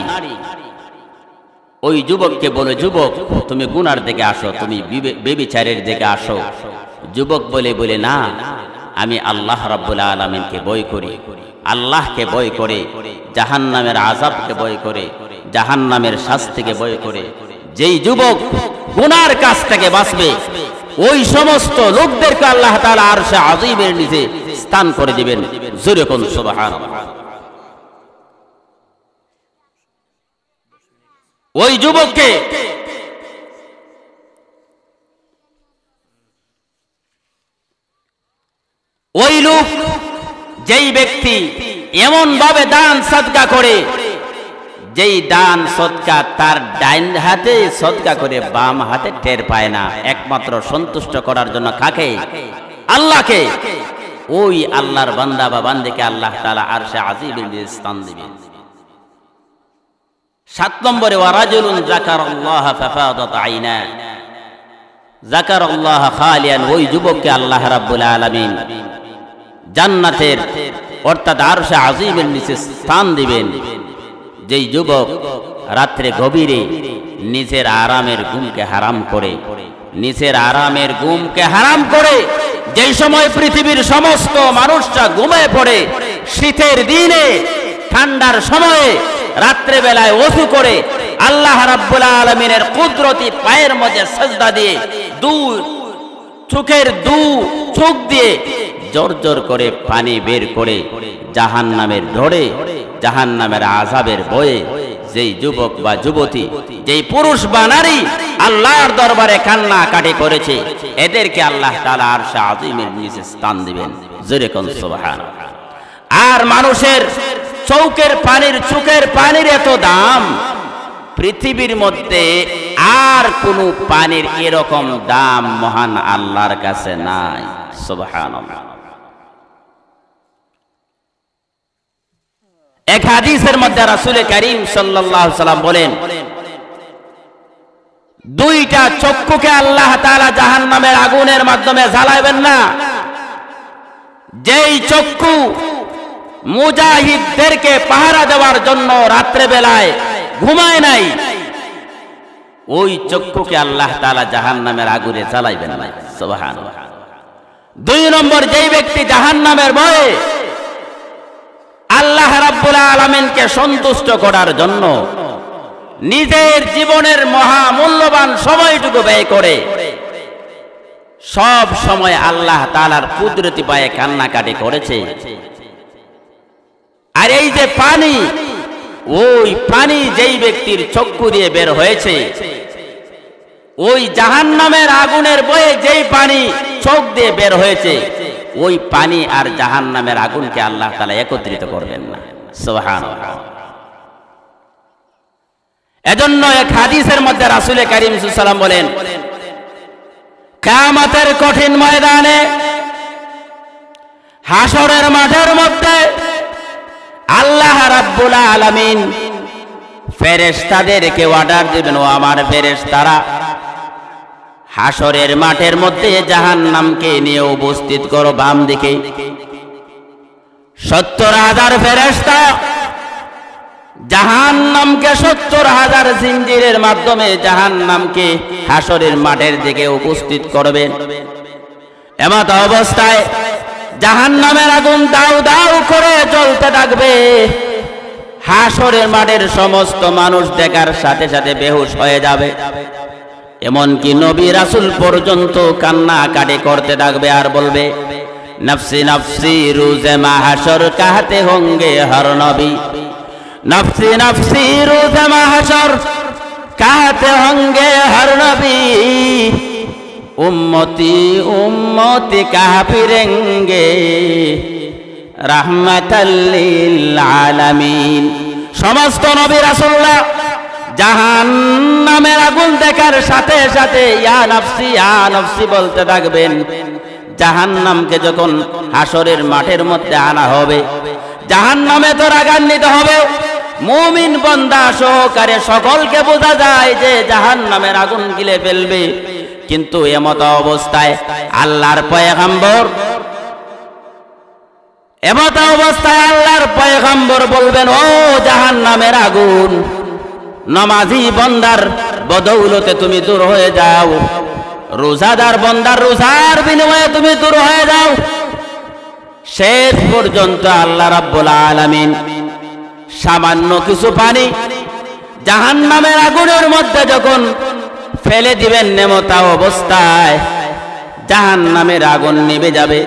ওই যুবককে বলে, যুবক তুমি গুনার দিকে আসো, তুমি ব্যভিচারের দিকে আসো। যুবক বলে না, আমি আল্লাহ রাব্বুল আলামিনকে ভয় করি, আল্লাহকে ভয় করে, জাহান্নামের আযাবকে ভয় করে, জাহান্নামের শাস্তিকে ভয় করে। যেই যুবক গুনার কাছ থেকে বাঁচবে ওই সমস্ত লোকদেরকে আল্লাহ তাআলা আরশে আজিমের নিচে স্থান করে দিবেন। জোরে কোন সুবহানাল্লাহ। ওই যুবককে ওই লোক যেই ব্যক্তি এমন ভাবে দান সদকা করে, যেই দান সদকা তার ডাইন হাতে সদকা করে বাম হাতে টের পায় না, একমাত্র সন্তুষ্ট করার জন্য কাকে? আল্লাহকে। ওই আল্লাহর বান্দা বা বান্দিকে আল্লাহ তাআলা আরশে আজিমের নিচে স্থান দিবেন। 7 নম্বরে, ওয়ারাজুলুন যাকারাল্লাহ ফাফাদাত আইনা, যাকারাল্লাহ খালিয়ান, ওই যুবককে আল্লাহ রাব্বুল আলামিন জান্নাতের অর্থাৎ আরশে আজিমের নিচে স্থান দিবেন যেই যুবক রাত্রে গভীরে নিজের আরামের ঘুমকে হারাম করে, নিজের আরামের ঘুমকে হারাম করে, যেই সময় পৃথিবীর সমস্ত মানুষরা ঘুমিয়ে পড়ে, শীতের দিনে ঠান্ডার সময়ে রাত্রে বেলায় ওযু করে আল্লাহ রাব্বুল আলামিনের কুদরতি পায়ের মধ্যে সিজদা দিয়ে চোখের চোখ দিয়ে জোর জোর করে পানি বের করে জাহান্নামের ঢোড়ে, জাহান্নামের আযাবের ভয়ে যেই যুবক বা যুবতী, যেই পুরুষ বা নারী আল্লাহর দরবারে কান্নাকাটি করেছে, এদেরকে আল্লাহ তাআলা আরশে আজিমের নিচে স্থান দিবেন। জোরে কোন সুবহানাল্লাহ। আর মানুষের চোখের পানির এত দাম, পৃথিবীর মধ্যে আর কোন পানির এরকম দাম মহান আল্লাহর কাছে নাই। সুবহানাল্লাহ। এক হাদিসের মধ্যে রাসূল করিম সাল্লাল্লাহু আলাইহি সাল্লাম বলেন, 2টা চক্ষুকে আল্লাহ তাআলা জাহান্নামের আগুনের মাধ্যমে জ্বালাবেন না। যেই চক্ষু মুজাহিদদেরকে পাহারা দেওয়ার জন্য রাত্রে বেলায় ঘুমায় নাই, ওই চক্ষুকে আল্লাহ তাআলা জাহান্নামের আগুনে জ্বালাবেন না। সুবহানাল্লাহ। 2 নম্বর, যেই ব্যক্তি জাহান্নামের ভয়ে আল্লাহ রাব্বুল আলামিনকে সন্তুষ্ট করার জন্য নিজের জীবনের মহামূল্যবান সময়টুকু ব্যয় করে সব সময় আল্লাহ তাআলার কুদরতি পায়ে কান্নাকাটি করেছে, আর এই যে পানি, ওই পানি যেই ব্যক্তির চক্ষু দিয়ে বের হয়েছে, ওই জাহান্নামের আগুনের বয়ে যেই পানি চোখ দিয়ে বের হয়েছে, ওই পানি আর জাহান্নামের আগুনকে আল্লাহ তাআলা একত্রিত করবেন না। সুবহানাল্লাহ। এজন্য এক হাদিসের মধ্যে রাসূল করিম সাল্লাল্লাহু আলাইহি ওয়াসাল্লাম বলেন, কিয়ামতের কঠিন ময়দানে, হাসরের মাঠের মধ্যে আল্লাহ রাব্বুল আলামিন ফেরেশতাদেরকে অর্ডার দিবেন, ও আমার ফেরেশতারা, হাসরের মাঠের মধ্যে জাহান্নামকে নিয়ে উপস্থিত করো বাম দিকে। 70,000 ফেরেশতা জাহান্নামকে 70,000 জিঞ্জিরের মাধ্যমে জাহান্নামকে হাসরের মাঠের দিকে উপস্থিত করবেন। এমত অবস্থায় জাহান্নামের আগুন দাউ দাউ করে জ্বলতে থাকবে। হাসরের মাঠের সমস্ত মানুষ দেখার সাথে সাথে বেহুশ হয়ে যাবে। এমনকি নবী রাসূল পর্যন্ত কান্নাকাটি করতে থাকবে আর বলবে, নফসি নফসি রোজে মাহশর কাহতে হোঙ্গে হর নবী, নফসি নফসি রোজে মাহশর কাহতে হোঙ্গে হর নবী, উম্মতি উম্মতি কাহা ফিরেঙ্গে রাহমাতাল লিল আলামিন। সমস্ত নবী রাসূলরা জাহান্নামের আগুন দেখার সাথে সাথে ইয়া নফসি বলতে থাকবেন। জাহান্নামকে যখন হাসরের মাঠের মধ্যে আনা হবে, জাহান্নামে তো রাগান্বিত হবে। মুমিন বান্দা সহকারে সকলকে বোঝা যায় যে জাহান্নামের আগুন গিলে ফেলবে। কিন্তু এমত অবস্থায় আল্লাহর পয়গম্বর বলবেন, ও জাহান্নামের আগুন, নামাজি বান্দার বদৌলতে তুমি দূর হয়ে যাও, রোজাদার বান্দার রোজার বিনিময়ে তুমি দূর হয়ে যাও। শেষ পর্যন্ত আল্লাহ রাব্বুল আলামিন সামান্য কিছু পানি জাহান্নামের আগুনের মধ্যে যখন ফেলে দিবেন, নেমতা অবস্থায় জাহান্নামের আগুন নিভে যাবে।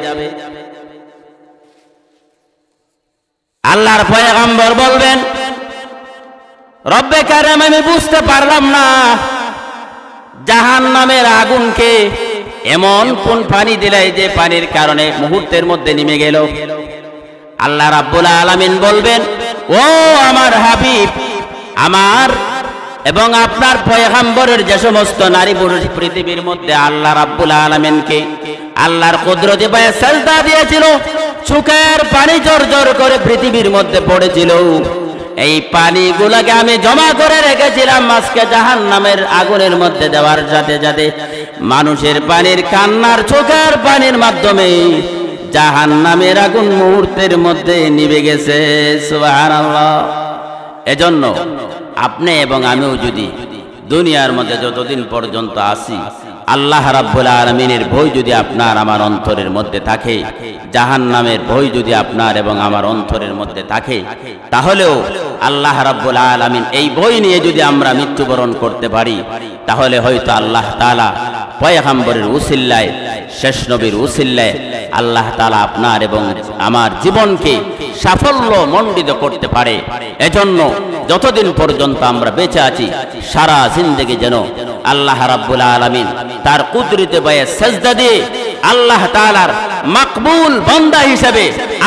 আল্লাহর পয়গম্বর বলবেন, রব্বে কারিম আমি বুঝতে পারলাম না জাহান্নামের আগুনকে এমন কোন পানি দিলাই যে পানির কারণে মুহূর্তের মধ্যে নেমে গেল। আল্লাহ রাব্বুল আলামিন বলবেন, ও আমার হাবিব, আমার এবং আপনার পয়গম্বরের যে সমস্ত নারী পুরুষ পৃথিবীর মধ্যে আল্লাহ রাব্বুল আলামিনকে আল্লাহর কুদরতে পায়ে সিজদা দিয়েছিল, চোখের পানি জোর করে পৃথিবীর মধ্যে পড়েছিল, এই পানিগুলোকে আমি জমা করে রেখেছিলাম আজকে জাহান্নামের আগুনের মধ্যে দেওয়ার সাথে সাথে মানুষের পানির কান্নার চোখের পানির মাধ্যমে জাহান্নামের আগুন মুহূর্তের মধ্যে নিভে গেছে। সুবহানাল্লাহ। এজন্য আপনি এবং আমিও যদি দুনিয়ার মধ্যে যতদিন পর্যন্ত আসি, আল্লাহ রাব্বুল আলামিনের ভয় যদি আপনার আমার অন্তরের মধ্যে থাকে, জাহান্নামের ভয় যদি আপনার এবং আমার অন্তরের মধ্যে থাকে, তাহলেও আল্লাহ রাব্বুল আলামিন এই ভয় নিয়ে যদি আমরা মৃত্যুবরণ করতে পারি, তাহলে হয়তো আল্লাহ তাআলা পয়গম্বরের উসিলায়, শেষ নবীর উসিলায় আল্লাহ তাআলা আপনার এবং আমার জীবনকে সাফল্য মণ্ডিত করতে পারে। এজন্য যতদিন পর্যন্ত আমরা বেঁচে আছি, সারা জিন্দেগি যেন আল্লাহ রাব্বুল আলামিন তার কুদরতে পায়ে সিজদা দিয়ে আল্লাহ তাআলার মাকবুল বান্দা হিসেবে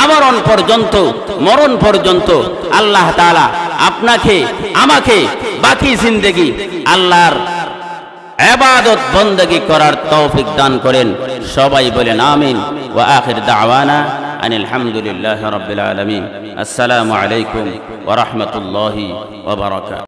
মরণ পর্যন্ত আল্লাহ তাআলা আপনাকে আমাকে বাকি জিন্দেগি আল্লাহর ইবাদত বندگی করার তৌফিক দান করেন। সবাই বলেন আমিন। ওয়া আখির দাওয়ানা আনিল হামদুলিল্লাহি রাব্বিল আলামিন। আসসালামু আলাইকুম ওয়া রাহমাতুল্লাহি ওয়া বারাকাতুহু।